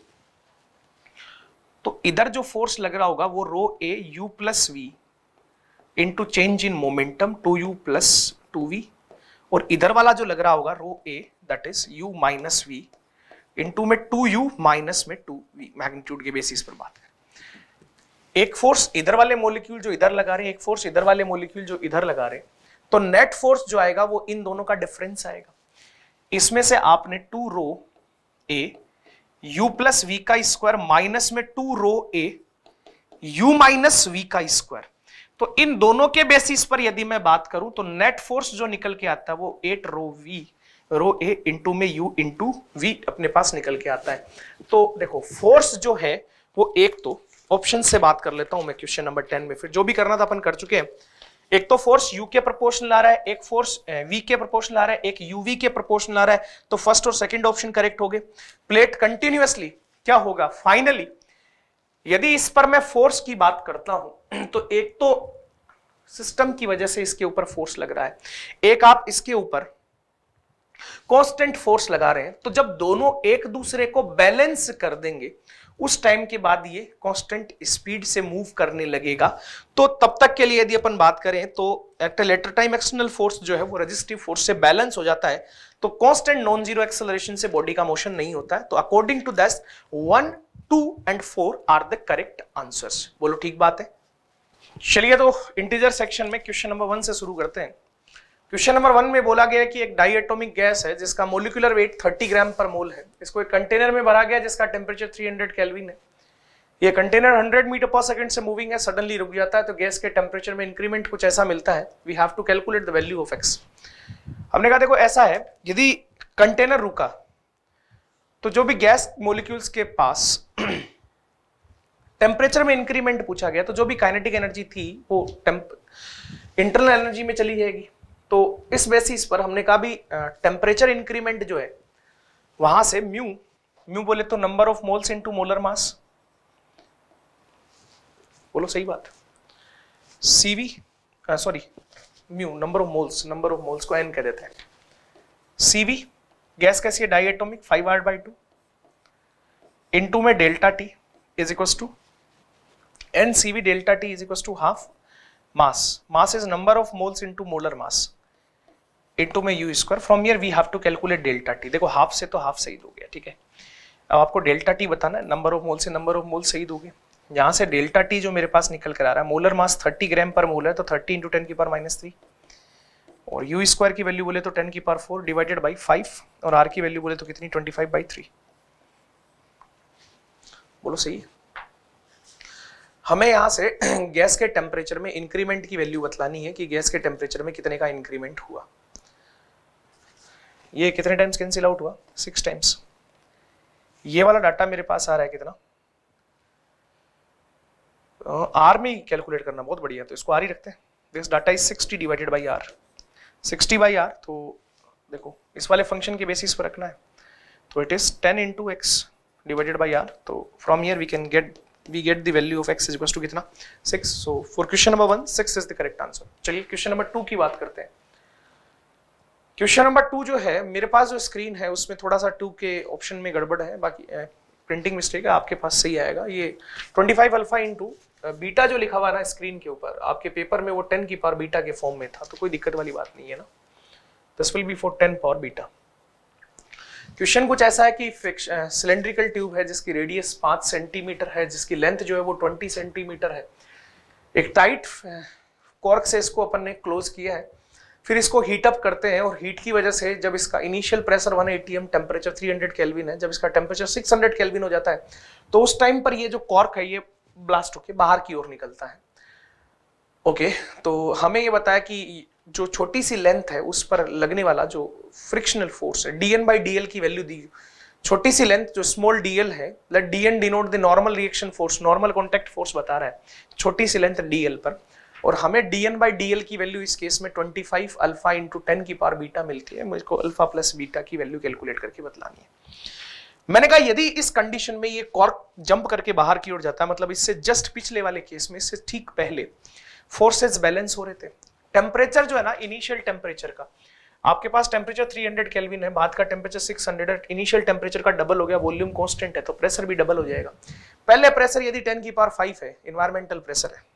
तो इधर जो फोर्स लग रहा होगा वो rho A u plus v into change in momentum two u plus two v, और इधर वाला जो लग रहा होगा rho A that is u minus v into में टू यू माइनस में टू वी। मैग्नीट्यूड के बेसिस पर बात है। एक फोर्स इधर वाले मॉलिक्यूल जो इधर लगा रहे हैं, एक फोर्स इधर वाले मॉलिक्यूल जो इधर लगा रहे हैं, तो नेट फोर्स जो आएगा वो इन दोनों का डिफरेंस आएगा। इसमें से आपने two rho A u plus v का स्क्वायर माइनस में two rho A u minus v का स्क्वायर, तो इन दोनों के बेसिस पर यदि मैं बात करूं तो नेट फोर्स जो निकल के आता है वो eight rho v rho A into में यू इंटू वी अपने पास निकल के आता है। तो देखो फोर्स जो है वो एक, तो ऑप्शन से बात कर लेता हूं मैं क्वेश्चन नंबर टेन में, फिर जो भी करना था अपन कर चुके हैं। एक तो फोर्स यू के प्रोपोर्शनल आ रहा है, एक फोर्स वी के प्रोपोर्शनल आ रहा है, एक यूवी के प्रोपोर्शनल आ रहा है, तो फर्स्ट और सेकंड ऑप्शन करेक्ट हो गए। प्लेट कंटिन्यूअसली क्या होगा फाइनली, यदि इस पर मैं फोर्स की बात करता हूं तो एक तो सिस्टम की वजह से इसके ऊपर फोर्स लग रहा है, एक आप इसके ऊपर कांस्टेंट फोर्स लगा रहे हैं, तो जब दोनों एक दूसरे को बैलेंस कर देंगे उस टाइम के बाद ये कांस्टेंट स्पीड से मूव करने लगेगा। तो तब तक के लिए यदि अपन बात करें तो at a later time external force जो है वो रेजिस्टिव फोर्स से बैलेंस हो जाता है, तो कांस्टेंट नॉन जीरो एक्सेलरेशन से बॉडी का मोशन नहीं होता है। तो according to that one two and four are the correct answers. बोलो ठीक बात है। चलिए तो इंटीजर सेक्शन में क्वेश्चन नंबर वन से शुरू करते हैं। क्वेश्चन नंबर वन में बोला गया कि एक डाई एटॉमिक गैस है जिसका मोलिकुलर वेट थर्टी ग्राम पर मोल है, इसको एक कंटेनर में भरा गया जिसका टेम्परेचर थ्री हंड्रेड केल्विन है। ये कंटेनर हंड्रेड मीटर पर सेकंड से मूविंग है, सडनली रुक जाता है तो गैस के टेम्परेचर में इंक्रीमेंट कुछ ऐसा मिलता है। We have to calculate the value of x. हमने कहा देखो ऐसा है, यदि कंटेनर रुका तो जो भी गैस मोलिक्यूल्स के पास टेम्परेचर में इंक्रीमेंट पूछा गया, तो जो भी काइनेटिक एनर्जी थी वो इंटरनल एनर्जी में चली जाएगी। तो इस बेसिस पर हमने कहा भी टेम्परेचर इंक्रीमेंट जो है वहां से म्यू म्यू बोले तो number of moles into molar mass, बोलो सही बात, CV sorry mu number of moles, number of moles को एन कह देते हैं। सीवी गैस कैसी है diatomic five R by two into में delta T is equal to n CV delta T is equal to half mass. Mass is number of moles into molar mass into में u square. From here we have to calculate delta t. देखो हाफ से तो हाफ सही दोगे, ठीक है। अब आपको डेल्टा टी बताना है, नंबर ऑफ मोल से नंबर ऑफ मोल सही दोगे। यहाँ से डेल्टा टी जो मेरे पास निकल कर आ रहा है, मोलर मास थर्टी ग्राम पर मोल है तो थर्टी इंटू टेन की पावर माइनस थ्री, और यू स्क्वायर की वैल्यू बोले तो टेन की power four divided by five, और आर की वैल्यू बोले तो कितनी ट्वेंटी फाइव बाई थ्री। बोलो सही है। हमें यहाँ से गैस के टेम्परेचर में इंक्रीमेंट की वैल्यू बतलानी है कि गैस के टेम्परेचर में कितने का इंक्रीमेंट हुआ। ये कितने टाइम्स कैंसिल आउट हुआ, सिक्स टाइम्स। ये वाला डाटा मेरे पास आ रहा है कितना, आर में ही कैलकुलेट करना बहुत बढ़िया, तो इसको आर ही रखते हैं। This data is sixty divided by R, sixty by R, तो देखो इस वाले फंक्शन के बेसिस पर रखना है, तो it is ten into x divided by R. तो from here we can get we get the value of x is equals to कितना six. so for question number one six is the correct answer। चलिए क्वेश्चन नंबर टू की बात करते हैं। क्वेश्चन नंबर टू जो है मेरे पास जो स्क्रीन है उसमें थोड़ा सा टू के ऑप्शन में गड़बड़ है, बाकी प्रिंटिंग मिस्टेक है, आपके पास सही आएगा। ये twenty five alpha into beta जो लिखा हुआ ना स्क्रीन के ऊपर, आपके पेपर में वो टेन की पावर बीटा के फॉर्म में था, तो कोई दिक्कत वाली बात नहीं है ना। This will be for ten power beta. Question कुछ ऐसा है कि सिलेंड्रिकल ट्यूब है जिसकी रेडियस पांच सेंटीमीटर है, जिसकी लेंथ जो है वो ट्वेंटी सेंटीमीटर है। एक टाइट कॉर्क से इसको अपन ने क्लोज किया है, फिर इसको हीट अप करते हैं, और हीट की वजह से जब इसका initial pressure one atm, temperature three hundred kelvin है, जब इसका टेम्परेचर सिक्स हंड्रेड केल्विन हो जाता है तो उस टाइम पर ये जो कॉर्क है ये ब्लास्ट होकर बाहर की ओर निकलता है। ओके okay, तो हमें ये बताया कि जो छोटी सी लेंथ है उस पर लगने वाला जो फ्रिक्शनल फोर्स है, dn बाई dl की वैल्यू दी। छोटी सी लेंथ जो स्मॉल dl है, let dn denote the normal reaction force, normal contact force बता रहा है छोटी सी लेंथ dl पर, और हमें dn बाई dl की वैल्यू इस केस में twenty five alpha into ten की पावर बीटा मिलती है। मुझको अल्फा प्लस बीटा की वैल्यू कैलकुलेट करके बतलानी है। मैंने कहा यदि इस कंडीशन में ये कॉर्क जंप करके बाहर की ओर जाता है, मतलब इससे जस्ट पिछले वाले केस में, इससे ठीक पहले फोर्सेस बैलेंस हो रहे थे। टेम्परेचर जो है ना इनिशियल टेम्परेचर का, आपके पास टेम्परेचर थ्री हंड्रेड केल्विन है, बाद का टेम्परेचर सिक्स हंड्रेड है, इनिशियल टेम्परेचर का डबल हो गया, वॉल्यूम कांस्टेंट है तो प्रेशर भी डबल हो जाएगा। पहले प्रेशर यदि टेन की पावर फाइव है, इन्वायरमेंटल प्रेशर है,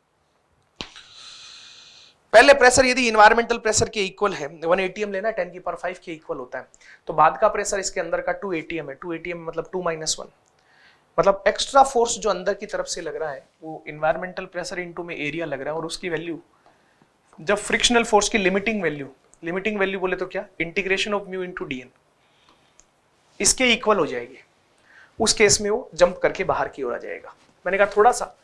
पहले प्रेशर यदि इन्वायरमेंटल प्रेशर के इक्वल है, वन एटी एम लेना है, टेन की पावर फाइव के इक्वल होता है, तो बाद का प्रेशर इसके अंदर का टू एटी एम है, टू एटी एम मतलब टू माइनस वन, मतलब एक्स्ट्रा फोर्स जो अंदर की तरफ से लग रहा है वो इन्वायरमेंटल प्रेशर इनटू में एरिया लग रहा है, और उसकी वैल्यू जब फ्रिक्शनल फोर्स की लिमिटिंग वैल्यू, लिमिटिंग वैल्यू बोले तो क्या, integration of mu into d n, इसके इक्वल हो जाएगी, उस केस में वो जंप करके बाहर की ओर आ जाएगा। मैंने कहा थोड़ा सा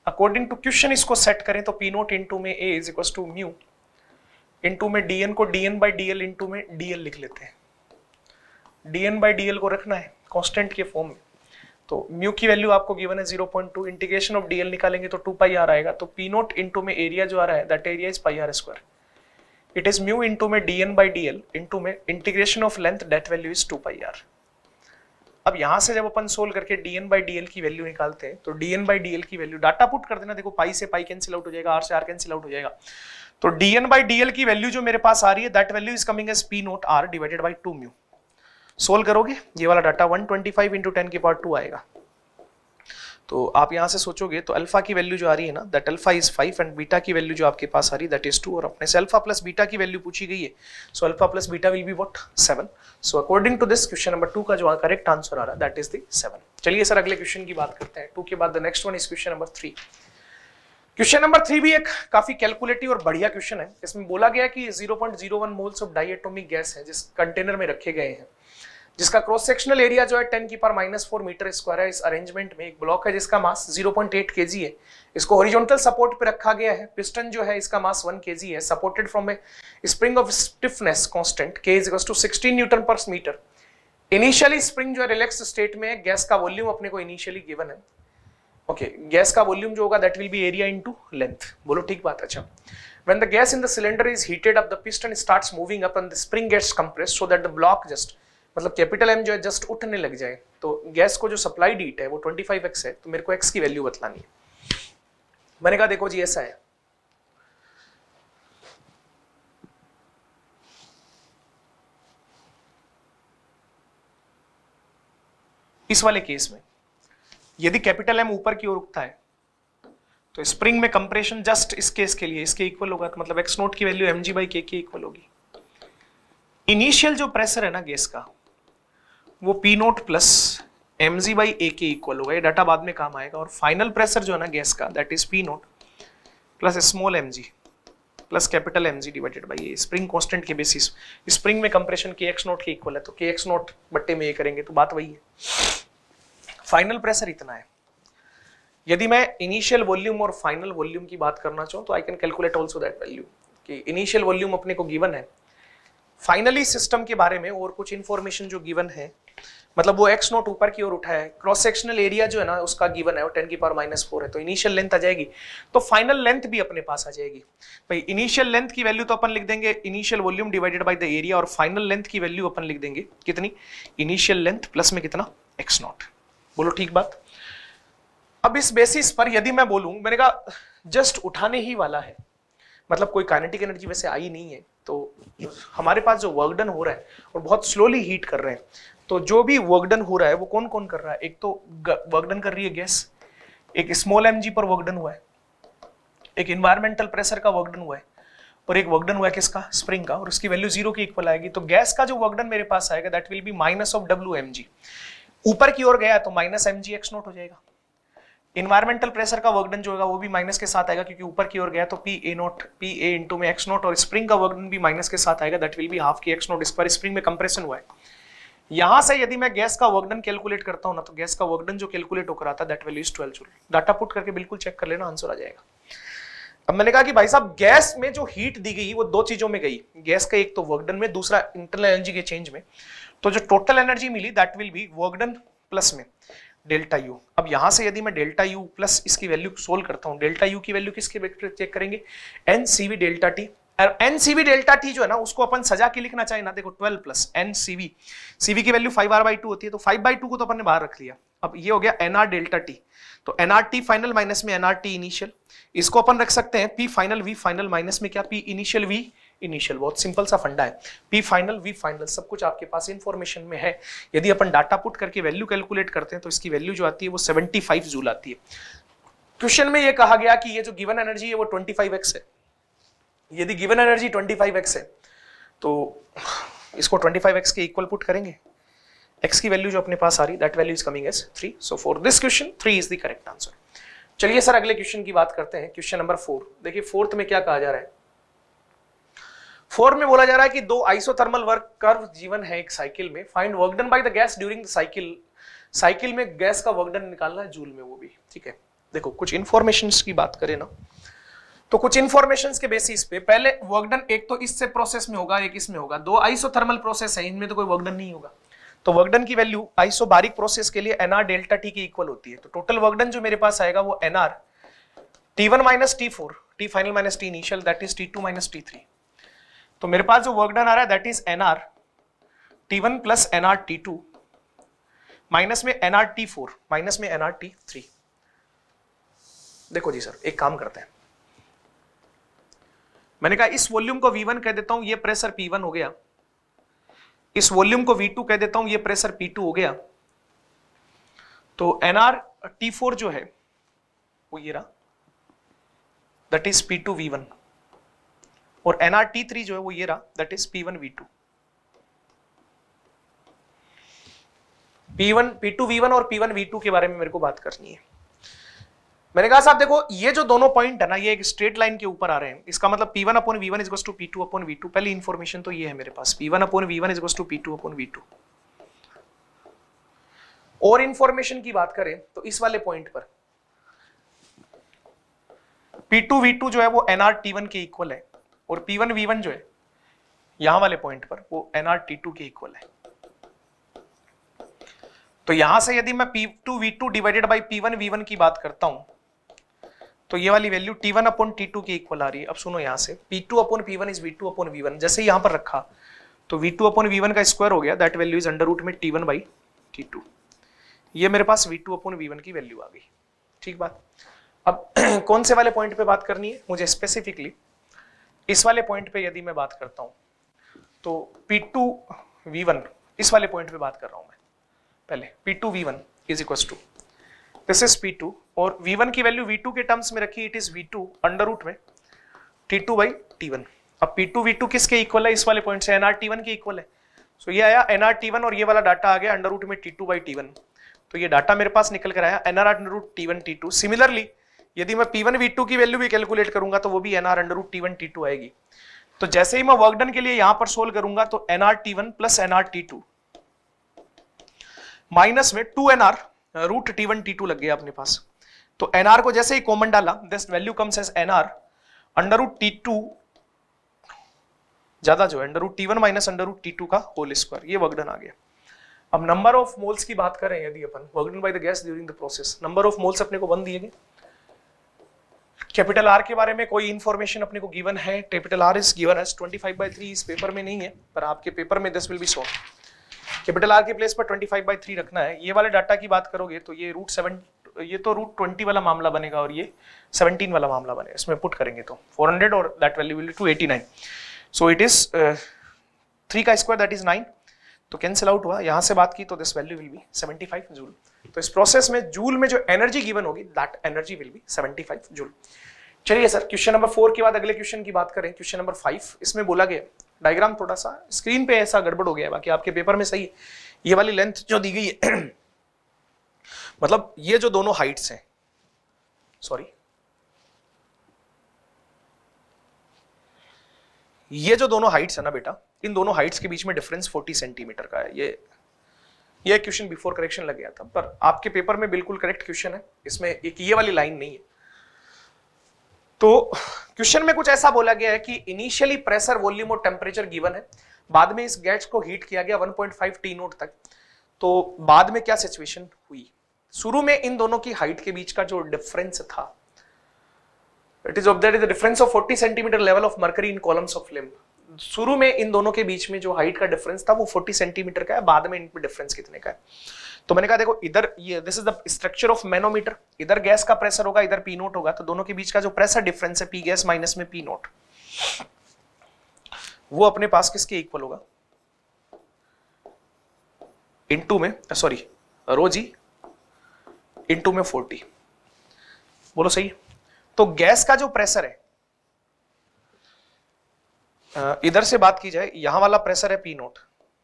अकॉर्डिंग टू क्वेश्चन इसको सेट करें तो पी नोट इंटू में A is equal to mu into में डी एन को d n by d l into में डी एल लिख लेते हैं। D n by d l को रखना है कांस्टेंट के फॉर्म में, तो म्यू की वैल्यू आपको गिवन है zero point two, integration of d l निकालेंगे तो टू पाई आर आएगा, तो पी नोट इंटू में एरिया जो आ रहा है that area is pi r square, it is mu into में d n by d l into में integration of length that value is two pi r. अब यहां से जब अपन सोल्व करके dn बाई डी एल की वैल्यू निकालते हैं तो dn बाई डी एल की वैल्यू डाटा पुट कर देना, देखो पाई से पाई कैंसिल आउट हो जाएगा, आर से आर कैंसिल आउट हो जाएगा, तो dn बाई डी एल की वैल्यू जो मेरे पास आ रही है that value is coming as p nought r divided by two mu. Solve करोगे ये वाला data one twenty five into ten की पावर टू आएगा, तो आप यहां से सोचोगे तो अल्फा की वैल्यू जो आ रही है ना that alpha is five and beta की वैल्यू जो आपके पास आ रही है दैट इज टू, और अपने से अल्फा प्लस बीटा की वैल्यू पूछी गई है, so alpha plus beta will be what seven. So according to this question number two का जो करेक्ट आंसर आ रहा है दैट इज द सेवन। चलिए सर अगले क्वेश्चन की बात करते हैं। टू के बाद the next one is question number three. Question number three भी एक काफी कैलकुलेटिव और बढ़िया क्वेश्चन है। इसमें बोला गया कि zero point zero one moles of diatomic gas है जिस कंटेनर में रखे गए हैं, जिसका क्रॉस सेक्शनल एरिया जो है टेन की power minus four metre square है। इस अरेंजमेंट में एक ब्लॉक है जिसका mass zero point eight KG है, इसको हॉरिजॉन्टल सपोर्ट पे रखा गया है। पिस्टन जो है इसका मास वन केजी है, supported from a spring of stiffness constant K is equal to sixteen newton पर मीटर। इनिशियली स्प्रिंग जो है रिलैक्स स्टेट में है, गैस का वॉल्यूम अपने को इनिशियली गिवन है। ओके okay, गैस का वॉल्यूम जो होगा that will be area into length, बोलो ठीक बात। अच्छा, when the gas in the cylinder is heated up the piston starts moving up and the spring gets compressed so that the block just मतलब कैपिटल एम जो है जस्ट उठने लग जाए, तो गैस को जो सप्लाइड हीट है वो ट्वेंटी फाइव एक्स है, तो मेरे को एक्स की वैल्यू बतलानी है। मैंने कहा देखो जी ऐसा है, इस वाले केस में यदि कैपिटल एम ऊपर की ओर उठता है तो स्प्रिंग में कंप्रेशन जस्ट इस केस के लिए इसके इक्वल होगा, तो मतलब एक्स नोट की value m g by k के इक्वल होगी। इनिशियल जो प्रेशर है ना गैस का वो p nought plus m g by A के इक्वल होगा, ये डाटा बाद में काम आएगा। और फाइनल प्रेशर जो है ना गैस का that is p nought plus small m g plus capital M g divided by A, spring constant के बेसिस। स्प्रिंग में कंप्रेशन के एक्स नोट के इक्वल है, तो के एक्स नोट बट्टे में ये करेंगे तो बात वही है। फाइनल प्रेशर इतना है। यदि मैं इनिशियल वॉल्यूम और फाइनल वॉल्यूम की बात करना चाहूँ तो I can calculate also that value कि इनिशियल वॉल्यूम अपने को गिवन है, फाइनली सिस्टम के बारे में और कुछ इंफॉर्मेशन जो गिवन है, मतलब वो एक्स नोट ऊपर की ओर उठा है, क्रॉस सेक्शनल एरिया जो है ना उसका गिवन है वो टेन की पावर माइनस फोर है, तो इनिशियल लेंथ आ जाएगी, तो फाइनल लेंथ भी अपने पास आ जाएगी। भाई इनिशियल लेंथ की वैल्यू तो अपन लिख देंगे initial volume divided by the area, और फाइनल लेंथ की वैल्यू अपन लिख देंगे कितनी, इनिशियल लेंथ प्लस में कितना एक्स नोट, बोलो ठीक बात। अब इस बेसिस पर यदि मैं बोलूं, मैंने कहा जस्ट उठाने ही वाला है, मतलब कोई काइनेटिक एनर्जी वैसे आई नहीं है, तो हमारे पास जो वर्क डन हो रहा है और बहुत स्लोली हीट कर रहे हैं, तो जो भी वर्क डन हो रहा है वो कौन कौन कर रहा है, एक तो वर्क डन कर रही है गैस, एक स्मॉल एमजी पर वर्क डन हुआ है, एक इन्वायरमेंटल प्रेशर का वर्क डन हुआ है, और एक वर्क डन हुआ है किसका, स्प्रिंग का, और उसकी वैल्यू जीरो के इक्वल आएगी। तो गैस का जो वर्क डन मेरे पास आएगा that will be minus of W M G, ऊपर की ओर गया तो minus M G X naught हो जाएगा। इन्वायरमेंटल प्रेशर का वर्क डन जो होगा वो भी माइनस के साथ आएगा क्योंकि ऊपर की ओर गया, तो P A naught P A into में एक्स नोट, और स्प्रिंग का वर्क डन भी माइनस के साथ आएगा दैट विल बी हाफ की एक्स नोट स्क्वायर, स्प्रिंग में कंप्रेशन हुआ है। यहां से यदि मैं गैस का वर्क डन कैलकुलेट करता हूं ना, तो गैस का वर्क डन जो कैलकुलेट होकर आता है that value is twelve joule. Data put करके बिल्कुल चेक कर लेना, आंसर आ जाएगा। अब मैंने कहा कि भाई साहब गैस में जो हीट दी गई वो दो चीजों में गई, गैस का एक तो वर्क डन में, दूसरा इंटरनल एनर्जी के चेंज में, तो जो टोटल एनर्जी मिली that will be work done plus में डेल्टा यू। अब यहां से यदि मैं डेल्टा यू प्लस इसकी वैल्यू सोल्व करता हूं, डेल्टा यू की वैल्यू किसके चेक करेंगे, N CV delta T. N CV delta T जो है ना उसको अपन सजा के लिखना चाहिए ना, देखो twelve plus N CV, CV की value five R by two होती है, तो फाइव बाई टू को तो अपन ने बाहर रख लिया। अब ये हो गया एनआर डेल्टा टी, तो एनआर टी फाइनल माइनस में एनआर टी इनिशियल, इसको अपन रख सकते हैं P final V final minus में क्या, पी इनिशियल वी इनिशियल। बहुत सिंपल सा फंडा है, पी फाइनल वी फाइनल, सब कुछ आपके पास इंफॉर्मेशन में है। यदि अपन डाटा पुट करके वैल्यू कैलकुलेट करते हैं तो इसकी वैल्यू जो आती है वो सेवेंटी फाइव जूल आती है। क्वेश्चन में ये कहा गया कि ये जो गिवन एनर्जी है वो ट्वेंटी फाइव एक्स है। यदि given energy twenty five X है तो इसको ट्वेंटी फाइव एक्स के इक्वल पुट करेंगे, x की वैल्यू जो अपने पास आ रही that value is coming as three. So for this question three is the correct answer. चलिए सर अगले क्वेश्चन की बात करते हैं, क्वेश्चन नंबर फोर। देखिए फोर्थ में क्या कहा जा रहा है, फोर में बोला जा रहा है कि दो आइसोथर्मल वर्क कर्व जीवन है एक साइकिल में, find work done by the gas during the cycle. Cycle में गैस का वर्क डन निकालना है जूल में, वो भी ठीक है। देखो कुछ इंफॉर्मेशंस की बात करें ना, तो कुछ इंफॉर्मेशंस के बेसिस पे पहले वर्क डन एक तो इससे प्रोसेस में होगा, एक इसमें होगा। दो आइसोथर्मल प्रोसेस है, इनमें तो कोई वर्क डन नहीं होगा। तो वर्क डन की वैल्यू आइसोबारिक प्रोसेस के लिए एनआर डेल्टा टी के इक्वल होती है। तो टोटल वर्क डन जो मेरे पास आएगा वो NR T one minus T four, T final minus T initial, that is T two minus T three. तो मेरे पास जो वर्क डन आ रहा है that is NR T one plus NR T two minus में एनआर टी फोर माइनस में एनआर टी थ्री। देखो जी सर, एक काम करते हैं, मैंने कहा इस वॉल्यूम को वी वन कह देता हूं, ये प्रेशर पी वन हो गया। इस वॉल्यूम को वी टू कह देता हूं, ये प्रेशर पी टू हो गया। तो एनआर टी फोर जो है वो ये रहा, that is P two V one, और एनआर टी थ्री जो है वो ये रहा, that is P one V two. P one P two V one और पी वन वी टू के बारे में मेरे को बात करनी है। मैंने कहा साहब देखो ये जो दोनों पॉइंट है ना, ये एक स्ट्रेट लाइन के ऊपर आ रहे हैं, इसका मतलब P one upon V one is to P two upon V two. पहली इंफॉर्मेशन तो ये है मेरे पास, P one upon V one is to P two upon V two. और इंफॉर्मेशन की बात करें तो इस वाले पॉइंट पर पी टू वी टू जो है वो एनआर टी वन के इक्वल है, और पी वन वी वन जो है यहां वाले पॉइंट पर वो एनआर टी टू के इक्वल है। तो यहां से यदि मैं P two V two divided by P one V one की बात करता हूं तो ये वाली value T one upon T two के इक्वल आ रही है। अब सुनो, यहां से P two upon P one is V two upon V one, जैसे यहां पर रखा तो V two upon V one का स्क्वायर हो गया, that value is under root में T one by T two. ये मेरे पास V two upon V one की वैल्यू आ गई। ठीक बात। अब कौन से वाले पॉइंट पे बात करनी है मुझे स्पेसिफिकली? इस वाले पॉइंट पे यदि मैं बात करता हूं तो पी टू वी वन, इस वाले पॉइंट पे बात कर रहा हूं मैं। पहले P two V one is equal to this is P two, और वी वन की वैल्यू वी टू के टर्म्स में रखी, it is V two under root में T two by T one. अब पी टू वी टू किसके इक्वल है? इस वाले पॉइंट से एनआर टी वन के इक्वल है। सो so ये आया एनआर टी वन, और ये वाला डाटा आ गया अंडर रूट में T two by T one. तो ये डाटा मेरे पास निकल कर आया NR under root T one T two. Similarly यदि मैं पी वन वी टू की वैल्यू भी कैलकुलेट करूंगा तो वो भी NR under root T one T two आएगी। तो जैसे ही मैं वर्क डन के लिए यहां पर सोल्व करूंगा तो NR T one plus NR T two minus में two NR root T one T two लग गया अपने पास। तो एनआर को जैसे ही कॉमन डाला, this value comes as NR under root T two ज्यादा जो है under root T one minus under root T two का होल स्क्वायर। ये वर्क डन आ गया। अब नंबर ऑफ मोल्स की बात करें यदि अपन, work done by the gas during the process, number of moles अपने को वन दिए गए। कैपिटल आर के बारे में कोई इंफॉर्मेशन अपने को गिवन है? Capital R is given as twenty five by three. इस पेपर में नहीं है पर आपके पेपर में this will be shown. Capital R के प्लेस पर ट्वेंटी फाइव बाई थ्री रखना है। ये वाले डाटा की बात करोगे तो ये रूट सेवन, ये तो रूट ट्वेंटी वाला मामला बनेगा और ये सेवनटीन वाला मामला बनेगा। इसमें पुट करेंगे तो फोर हंड्रेड और that value will be two eighty nine. So it is three का स्क्वायर दैट इज नाइन, तो कैंसिल आउट हुआ। यहां से बात की तो this value will be seventy five joule. तो इस प्रोसेस में जूल में जो एनर्जी गिवन होगी that energy will be seventy five joule. चलिए सर, क्वेश्चन नंबर फोर के बाद अगले क्वेश्चन की बात करें। क्वेश्चन नंबर फाइव, इसमें बोला गया, डायग्राम थोड़ा सा स्क्रीन पे ऐसा गड़बड़ हो गया है, बाकी आपके पेपर में सही है। ये वाली लेंथ जो दी गई है मतलब ये जो दोनों हाइट्स हैं, सॉरी ये जो दोनों हाइट्स है ना बेटा, इन दोनों हाइट्स के बीच में डिफरेंस चालीस सेंटीमीटर का है। ये ये क्वेश्चन बिफोर करेक्शन लग गया था, पर आपके पेपर में बिल्कुल करेक्ट क्वेश्चन है। इसमें एक ये वाली लाइन नहीं है। तो क्वेश्चन में कुछ ऐसा बोला गया है कि इनिशियली प्रेशर, वॉल्यूम और टेम्परेचर गिवन है, बाद में इस गैस को हीट किया गया one point five T naught तक। तो बाद में क्या सिचुएशन हुई? शुरू में इन दोनों की हाइट के बीच का जो डिफरेंस था, it is of that is the difference of forty centimetre level of mercury in columns of flame. शुरू में इन दोनों के बीच में जो हाइट का डिफरेंस था वो चालीस सेंटीमीटर का है, बाद में इनमें डिफरेंस कितने का है? तो मैंने कहा देखो इधर ये this is the structure of manometer, इधर गैस का प्रेशर होगा, इधर पी नोट होगा, तो दोनों के बीच का जो प्रेशर डिफरेंस है पी गैस माइनस में पी नोट, वो अपने पास किसके इक्वल होगा? इनटू में सॉरी रो जी इनटू में फोर्टी। बोलो सही है? तो गैस का जो प्रेशर है, इधर से बात की जाए, यहां वाला प्रेशर है पी नोट,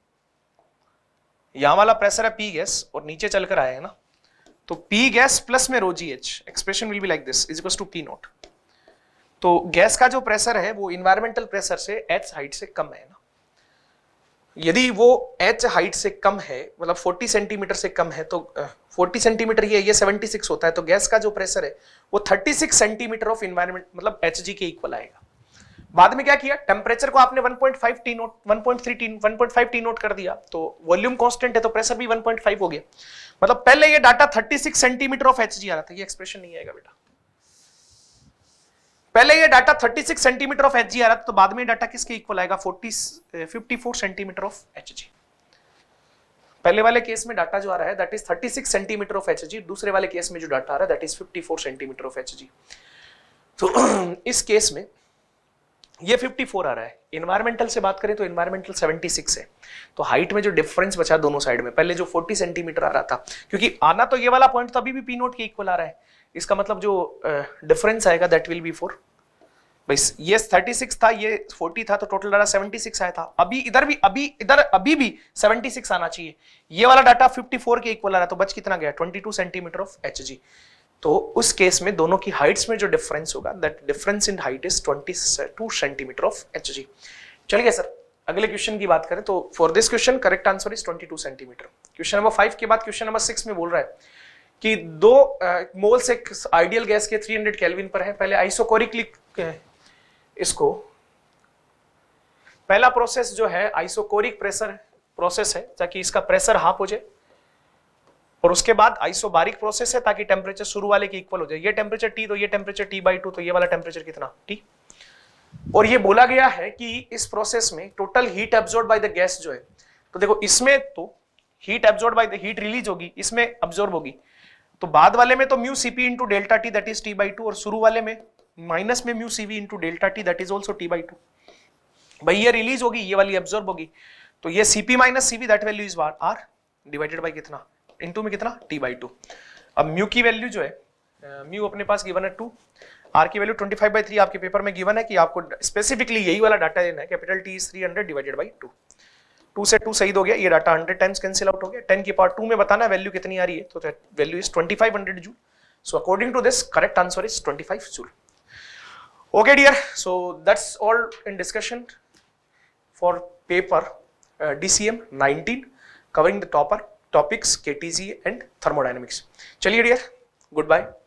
यहां वाला प्रेशर है पी गैस, और नीचे चलकर आया है ना, तो पी गैस प्लस में rho G H, expression will be like this is equal to P naught. तो गैस का जो प्रेशर है वो इन्वायरमेंटल प्रेशर से एच हाइट से कम है ना। यदि वो एच हाइट से कम है, मतलब चालीस सेंटीमीटर से कम है, तो चालीस सेंटीमीटर ये ये छिहत्तर होता है, तो गैस का जो प्रेशर है वो छत्तीस सेंटीमीटर ऑफ एनवायरनमेंट मतलब एचजी के इक्वल आएगा। बाद में क्या किया, टेम्परेचर को आपने one point five T naught one point three T one point five T naught कर दिया, तो वॉल्यूम कांस्टेंट है तो प्रेशर भी वन पॉइंट फाइव हो गया। मतलब पहले ये डाटा छत्तीस सेंटीमीटर ऑफ एचजी आ रहा था, ये एक्सप्रेशन नहीं आएगा बेटा, पहले ये डाटा छत्तीस सेंटीमीटर ऑफ एचजी आ रहा था, तो बाद में डाटा किसके इक्वल आएगा, चालीस चौवन सेंटीमीटर ऑफ एचजी। पहले वाले केस में डाटा जो आ रहा है दैट इज छत्तीस सेंटीमीटर ऑफ एचजी, दूसरे वाले केस में जो डाटा आ रहा है दैट इज चौवन सेंटीमीटर ऑफ एचजी। तो इस केस में ये चौवन आ रहा है, एनवायरमेंटल से बात करें तो एनवायरमेंटल छिहत्तर है, तो हाइट में जो डिफरेंस बचा दोनों साइड में, पहले जो चालीस सेंटीमीटर आ रहा था, क्योंकि आना तो ये वाला पॉइंट तो अभी भी पी नोट के इक्वल आ रहा है, इसका मतलब जो डिफरेंस uh, आएगा दैट विल बी फोर। बस ये छत्तीस था, ये चालीस था, तो टोटल डाटा छिहत्तर आया था। अभी इधर भी अभी इधर अभी भी छिहत्तर आना चाहिए, ये वाला डाटा चौवन के इक्वल आ रहा है, तो बच कितना गया, बाईस सेंटीमीटर ऑफ एचजी। तो उस केस में दोनों की हाइट्स में जो डिफरेंस होगा that difference in height is बाईस सेंटीमीटर ऑफ एचजी। चलिए सर अगले क्वेश्चन की बात करें, तो for this question correct answer is बाईस सेंटीमीटर। क्वेश्चन नंबर फाइव के बाद क्वेश्चन नंबर सिक्स में बोल रहा है कि दो मोल्स एक आइडियल गैस के तीन सौ केल्विन पर है। पहले आइसोकोरिक लिख इसको, पहला प्रोसेस जो है आइसोकोरिक प्रेशर प्रोसेस है ताकि इसका प्रेशर हाफ हो जाए, और उसके बाद आइसोबारिक प्रोसेस है ताकि टेम्परेचर शुरू वाले के इक्वल हो जाए। ये टेम्परेचर टी, तो ये टेम्परेचर टी बाई टू, तो ये वाला टेम्परेचर कितना टी। और ये बोला गया है कि इस प्रोसेस में total heat absorb by the gas जो है, तो देखो इसमें तो heat absorb by the heat release होगी, इसमें एब्जॉर्ब होगी, तो बाद वाले में तो mu CP into delta T that is T by two, और शुरू वाले में माइनस में mu CV into delta T that is also T by two. भाई ये रिलीज होगी, ये वाली एब्जॉर्ब होगी, तो ये CP minus CV that value is R divided by कितना, इनटू में कितना टी बाई टू। अब म्यू की वैल्यू जो है, म्यू अपने पास गिवन है टू, आर की value twenty five by three आपके पेपर में गिवन है कि आपको स्पेसिफिकली यही वाला डाटा देना है, capital T is three hundred divided by two. Two से टू सही हो गया, ये data hundred times cancel out हो गया, टेन की पावर टू में बताना है वैल्यू कितनी आ रही है, तो value is twenty five hundred joule. So according to this correct answer is twenty five joule. Okay dear, so that's all in discussion for paper uh, D C M nineteen covering the topper topics K T Z and thermodynamics. चलिए dear, goodbye.